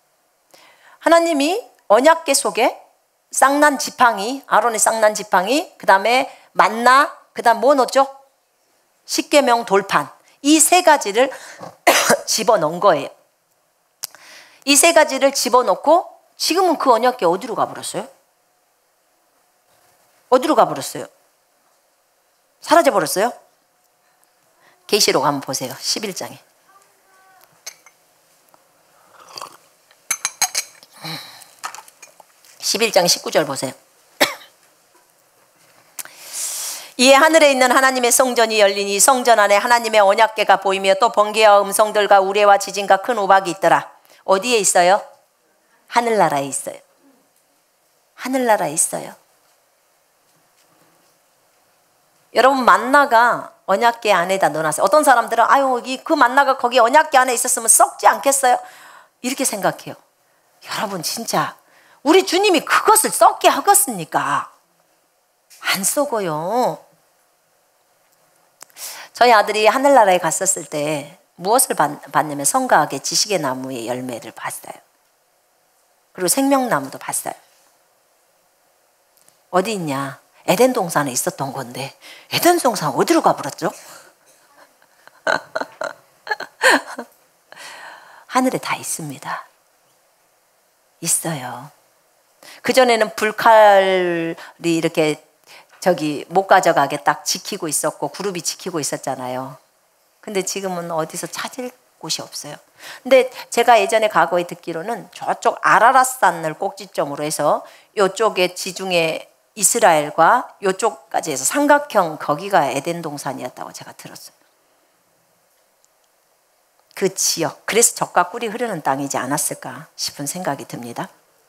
하나님이 언약궤 속에 쌍난 지팡이, 아론의 쌍난 지팡이, 그 다음에 만나, 그 다음 뭐 넣었죠? 십계명 돌판, 이 세 가지를 집어넣은 거예요. 이 세 가지를 집어넣고 지금은 그 언약궤 어디로 가버렸어요? 어디로 가버렸어요? 사라져버렸어요? 계시록 한번 보세요. 11장에. (11장) 19절 보세요. 이에 하늘에 있는 하나님의 성전이 열리니 성전 안에 하나님의 언약궤가 보이며 또 번개와 음성들과 우레와 지진과 큰 우박이 있더라. 어디에 있어요? 하늘나라에 있어요. 하늘나라에 있어요. 여러분, 만나가 언약궤 안에다 넣어놨어요. 어떤 사람들은 아유, 그 만나가 거기 언약궤 안에 있었으면 썩지 않겠어요? 이렇게 생각해요. 여러분, 진짜 우리 주님이 그것을 썩게 하겠습니까? 안 썩어요. 저희 아들이 하늘나라에 갔었을 때 무엇을 봤냐면 성가하게 지식의 나무의 열매를 봤어요. 그리고 생명나무도 봤어요. 어디 있냐? 에덴 동산에 있었던 건데 에덴 동산 어디로 가버렸죠? 하늘에 다 있습니다. 있어요. 그전에는 불칼이 이렇게 못 가져가게 딱 지키고 있었고 그룹이 지키고 있었잖아요. 근데 지금은 어디서 찾을 곳이 없어요. 근데 제가 예전에 과거에 듣기로는 저쪽 아라랏산을 꼭지점으로 해서 이쪽에 지중해 이스라엘과 이쪽까지 해서 삼각형, 거기가 에덴 동산이었다고 제가 들었어요. 그 지역, 그래서 젖과 꿀이 흐르는 땅이지 않았을까 싶은 생각이 듭니다.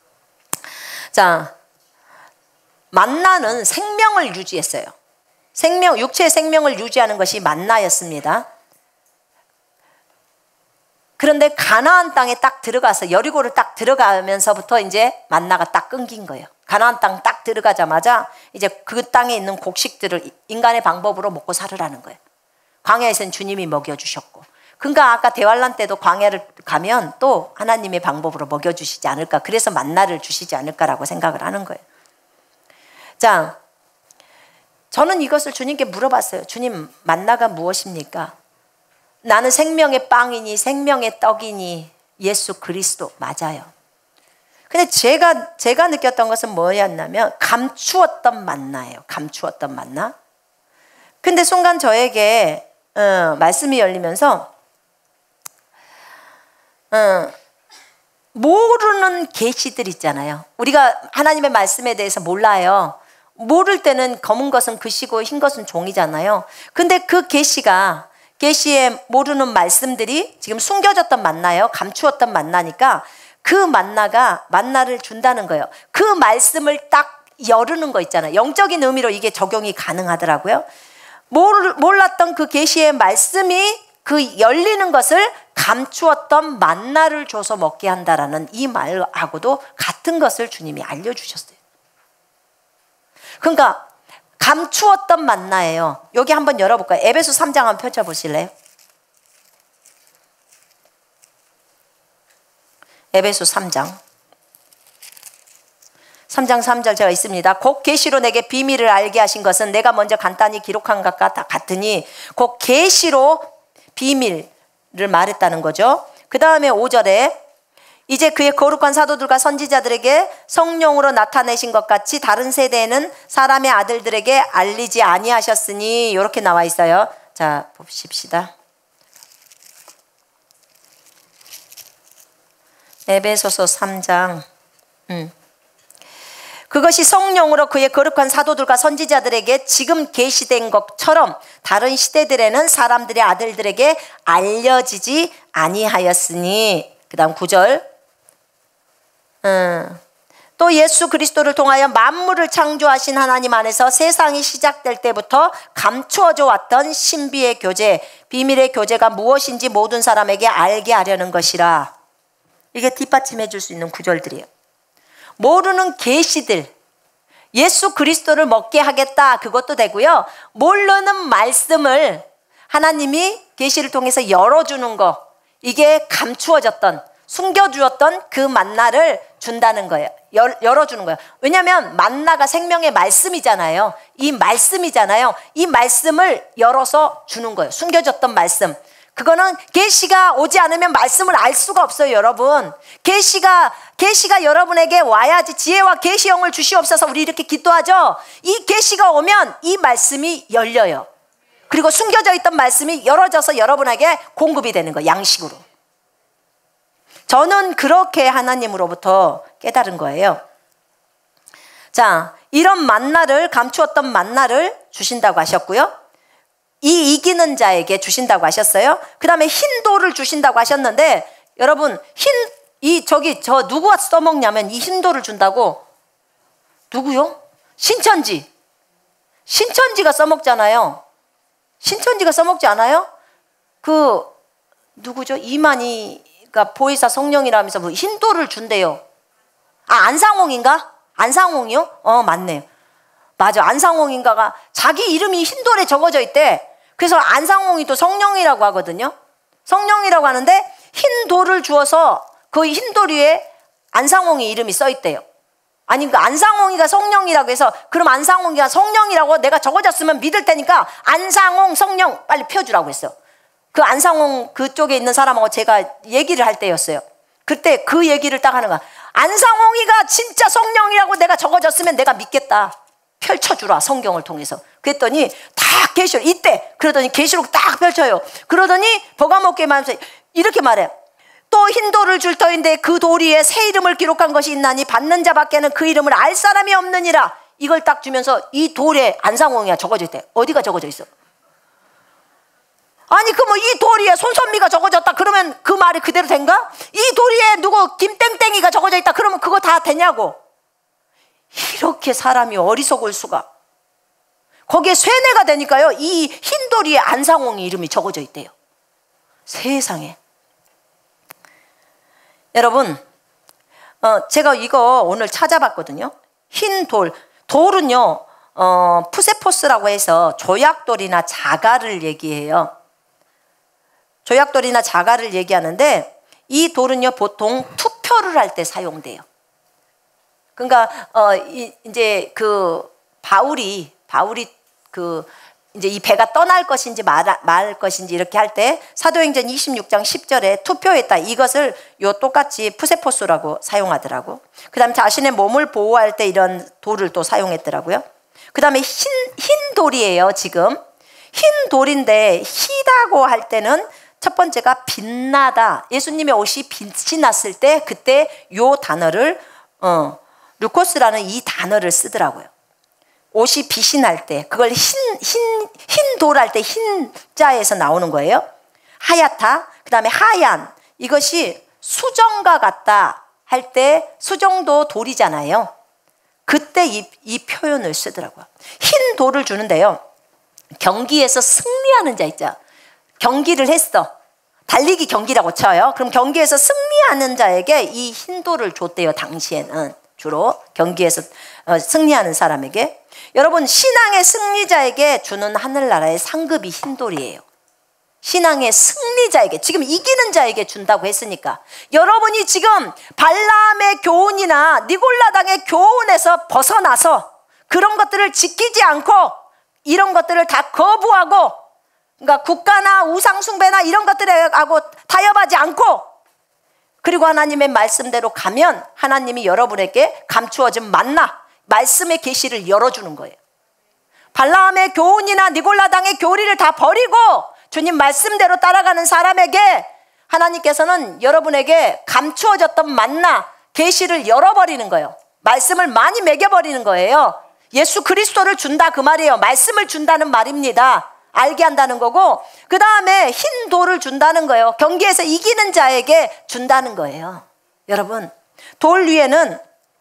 자, 만나는 생명을 유지했어요. 육체의 생명을 유지하는 것이 만나였습니다. 그런데 가나안 땅에 딱 들어가서 여리고를 딱 들어가면서부터 이제 만나가 딱 끊긴 거예요. 가나안 땅 딱 들어가자마자 이제 그 땅에 있는 곡식들을 인간의 방법으로 먹고 살으라는 거예요. 광야에서는 주님이 먹여주셨고, 그러니까 아까 대환란 때도 광야를 가면 또 하나님의 방법으로 먹여주시지 않을까, 그래서 만나를 주시지 않을까라고 생각을 하는 거예요. 자, 저는 이것을 주님께 물어봤어요. 주님, 만나가 무엇입니까? 나는 생명의 빵이니 생명의 떡이니 예수 그리스도 맞아요. 근데 제가 느꼈던 것은 뭐였냐면 감추었던 만나예요. 감추었던 만나. 근데 순간 저에게 말씀이 열리면서 모르는 계시들 있잖아요. 우리가 하나님의 말씀에 대해서 몰라요. 모를 때는 검은 것은 글씨고 흰 것은 종이잖아요. 근데 그 계시에 모르는 말씀들이 지금 숨겨졌던 만나예요. 감추었던 만나니까 그 만나를 준다는 거예요. 그 말씀을 딱 여르는 거 있잖아요. 영적인 의미로 이게 적용이 가능하더라고요. 몰랐던 그 계시의 말씀이 그 열리는 것을 감추었던 만나를 줘서 먹게 한다라는 이 말하고도 같은 것을 주님이 알려주셨어요. 그러니까 감추었던 만나예요. 여기 한번 열어볼까요? 에베소 3장 한번 펼쳐보실래요? 에베소 3장 3절 제가 있습니다. 곧 계시로 내게 비밀을 알게 하신 것은 내가 먼저 간단히 기록한 것과 같으니, 곧 계시로 비밀을 말했다는 거죠. 그 다음에 5절에 이제 그의 거룩한 사도들과 선지자들에게 성령으로 나타내신 것 같이 다른 세대에는 사람의 아들들에게 알리지 아니하셨으니, 이렇게 나와 있어요. 자, 봅시다. 에베소서 3장. 그것이 성령으로 그의 거룩한 사도들과 선지자들에게 지금 계시된 것처럼 다른 시대들에는 사람들의 아들들에게 알려지지 아니하였으니. 그 다음 9절. 또 예수 그리스도를 통하여 만물을 창조하신 하나님 안에서 세상이 시작될 때부터 감추어져 왔던 신비의 교제, 비밀의 교제가 무엇인지 모든 사람에게 알게 하려는 것이라. 이게 뒷받침해 줄 수 있는 구절들이에요. 모르는 계시들, 예수 그리스도를 먹게 하겠다, 그것도 되고요. 모르는 말씀을 하나님이 계시를 통해서 열어주는 거, 이게 감추어졌던, 숨겨주었던 그 만나를 준다는 거예요. 열어주는 거예요. 왜냐하면 만나가 생명의 말씀이잖아요. 이 말씀이잖아요. 이 말씀을 열어서 주는 거예요. 숨겨졌던 말씀. 그거는 계시가 오지 않으면 말씀을 알 수가 없어요, 여러분. 계시가 여러분에게 와야지. 지혜와 계시형을 주시옵소서, 우리 이렇게 기도하죠. 이 계시가 오면 이 말씀이 열려요. 그리고 숨겨져 있던 말씀이 열어져서 여러분에게 공급이 되는 거예요, 양식으로. 저는 그렇게 하나님으로부터 깨달은 거예요. 자, 이런 만나를, 감추었던 만나를 주신다고 하셨고요. 이 이기는 자에게 주신다고 하셨어요. 그 다음에 흰 돌을 주신다고 하셨는데, 여러분, 저 누구가 써먹냐면 이 흰 돌을 준다고, 누구요? 신천지가 써먹잖아요. 신천지가 써먹지 않아요? 누구죠? 이만희가 보혜사 성령이라면서 뭐 흰 돌을 준대요. 안상홍인가? 안상홍이요? 맞네요. 맞아, 안상홍인가가 자기 이름이 흰 돌에 적어져 있대. 그래서 안상홍이 또 성령이라고 하거든요. 성령이라고 하는데 흰 돌을 주어서 그 흰 돌 위에 안상홍이 이름이 써 있대요. 아니, 그 안상홍이가 성령이라고 해서, 그럼 안상홍이가 성령이라고 내가 적어졌으면 믿을 테니까 안상홍 성령 빨리 펴주라고 했어요. 그 안상홍 그쪽에 있는 사람하고 제가 얘기를 할 때였어요. 그때 그 얘기를 딱 하는 거야. 안상홍이가 진짜 성령이라고 내가 적어졌으면 내가 믿겠다. 펼쳐주라, 성경을 통해서. 그랬더니 다 계시록, 이때 그러더니 계시록 딱 펼쳐요. 그러더니 버가목게 말하면서 이렇게 말해. 또 흰 돌을 줄 터인데 그 돌 위에 새 이름을 기록한 것이 있나니 받는 자밖에는 그 이름을 알 사람이 없느니라. 이걸 딱 주면서 이 돌에 안상홍이가 적어져 있대. 어디가 적어져 있어? 아니, 그럼 이 돌 위에 손선미가 적어졌다 그러면 그 말이 그대로 된가? 이 돌 위에 누구 김땡땡이가 적어져 있다 그러면 그거 다 되냐고. 이렇게 사람이 어리석을 수가. 거기에 쇠뇌가 되니까요, 이 흰 돌 위에 안상홍이 이름이 적어져 있대요. 세상에. 여러분, 제가 이거 오늘 찾아봤거든요. 흰 돌은요, 푸세포스라고 해서 조약돌이나 자갈을 얘기해요. 조약돌이나 자갈을 얘기하는데, 이 돌은요 보통 투표를 할 때 사용돼요. 그러니까 이제 그 바울이 이제 이 배가 떠날 것인지 말 것인지 이렇게 할 때 사도행전 26장 10절에 투표했다, 이것을 똑같이 푸세포스라고 사용하더라고. 그 다음에 자신의 몸을 보호할 때 이런 돌을 또 사용했더라고요. 그 다음에 흰 돌이에요. 지금 흰 돌인데, 희다고 할 때는 첫 번째가 빛나다. 예수님의 옷이 빛이 났을 때 그때 요 단어를 루코스라는 이 단어를 쓰더라고요. 옷이 빛이 날 때, 그걸 흰 돌 할 때 흰자에서 나오는 거예요. 하얗다. 그 다음에 하얀. 이것이 수정과 같다 할 때, 수정도 돌이잖아요. 그때 이 표현을 쓰더라고요. 흰 돌을 주는데요, 경기에서 승리하는 자 있죠. 경기를 했어. 달리기 경기라고 쳐요. 그럼 경기에서 승리하는 자에게 이 흰 돌을 줬대요. 당시에는 주로 경기에서 승리하는 사람에게. 여러분, 신앙의 승리자에게 주는 하늘나라의 상급이 흰 돌이에요. 신앙의 승리자에게, 지금 이기는 자에게 준다고 했으니까, 여러분이 지금 발람의 교훈이나 니골라당의 교훈에서 벗어나서 그런 것들을 지키지 않고 이런 것들을 다 거부하고, 그러니까 국가나 우상숭배나 이런 것들하고 타협하지 않고 그리고 하나님의 말씀대로 가면 하나님이 여러분에게 감추어진 만나, 말씀의 계시를 열어주는 거예요. 발라함의 교훈이나 니골라당의 교리를 다 버리고 주님 말씀대로 따라가는 사람에게 하나님께서는 여러분에게 감추어졌던 만나, 계시를 열어버리는 거예요. 말씀을 많이 먹여버리는 거예요. 예수 그리스도를 준다 그 말이에요. 말씀을 준다는 말입니다. 알게 한다는 거고, 그 다음에 흰 돌을 준다는 거예요. 경기에서 이기는 자에게 준다는 거예요. 여러분, 돌 위에는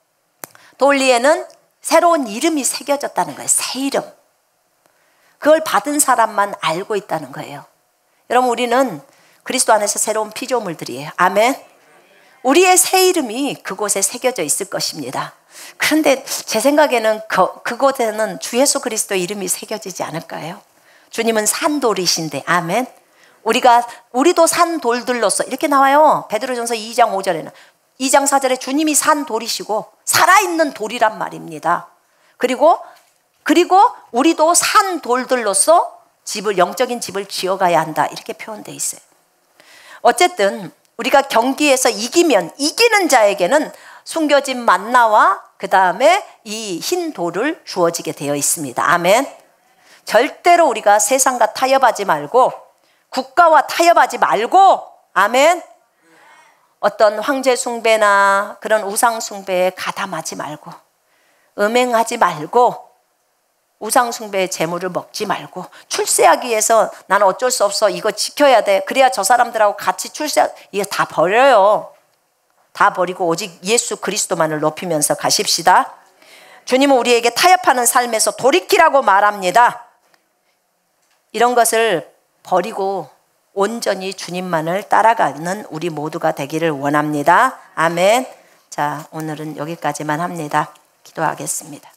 새로운 이름이 새겨졌다는 거예요. 새 이름. 그걸 받은 사람만 알고 있다는 거예요. 여러분, 우리는 그리스도 안에서 새로운 피조물들이에요. 아멘. 우리의 새 이름이 그곳에 새겨져 있을 것입니다. 그런데 제 생각에는 그곳에는 주 예수 그리스도의 이름이 새겨지지 않을까요? 주님은 산돌이신데, 아멘. 우리도 산돌들로서 이렇게 나와요. 베드로전서 2장 5절에는 2장 4절에 주님이 산돌이시고 살아있는 돌이란 말입니다. 그리고 우리도 산돌들로서 영적인 집을 지어가야 한다, 이렇게 표현되어 있어요. 어쨌든 우리가 경기에서 이기는 자에게는 숨겨진 만나와 그 다음에 이 흰 돌을 주어지게 되어 있습니다. 아멘. 절대로 우리가 세상과 타협하지 말고, 국가와 타협하지 말고, 아멘. 어떤 황제 숭배나 그런 우상 숭배에 가담하지 말고, 음행하지 말고, 우상 숭배의 재물을 먹지 말고, 출세하기 위해서 나는 어쩔 수 없어, 이거 지켜야 돼, 그래야 저 사람들하고 같이 이거 다 버려요. 다 버리고 오직 예수 그리스도만을 높이면서 가십시다. 주님은 우리에게 타협하는 삶에서 돌이키라고 말합니다. 이런 것을 버리고 온전히 주님만을 따라가는 우리 모두가 되기를 원합니다. 아멘. 자, 오늘은 여기까지만 합니다. 기도하겠습니다.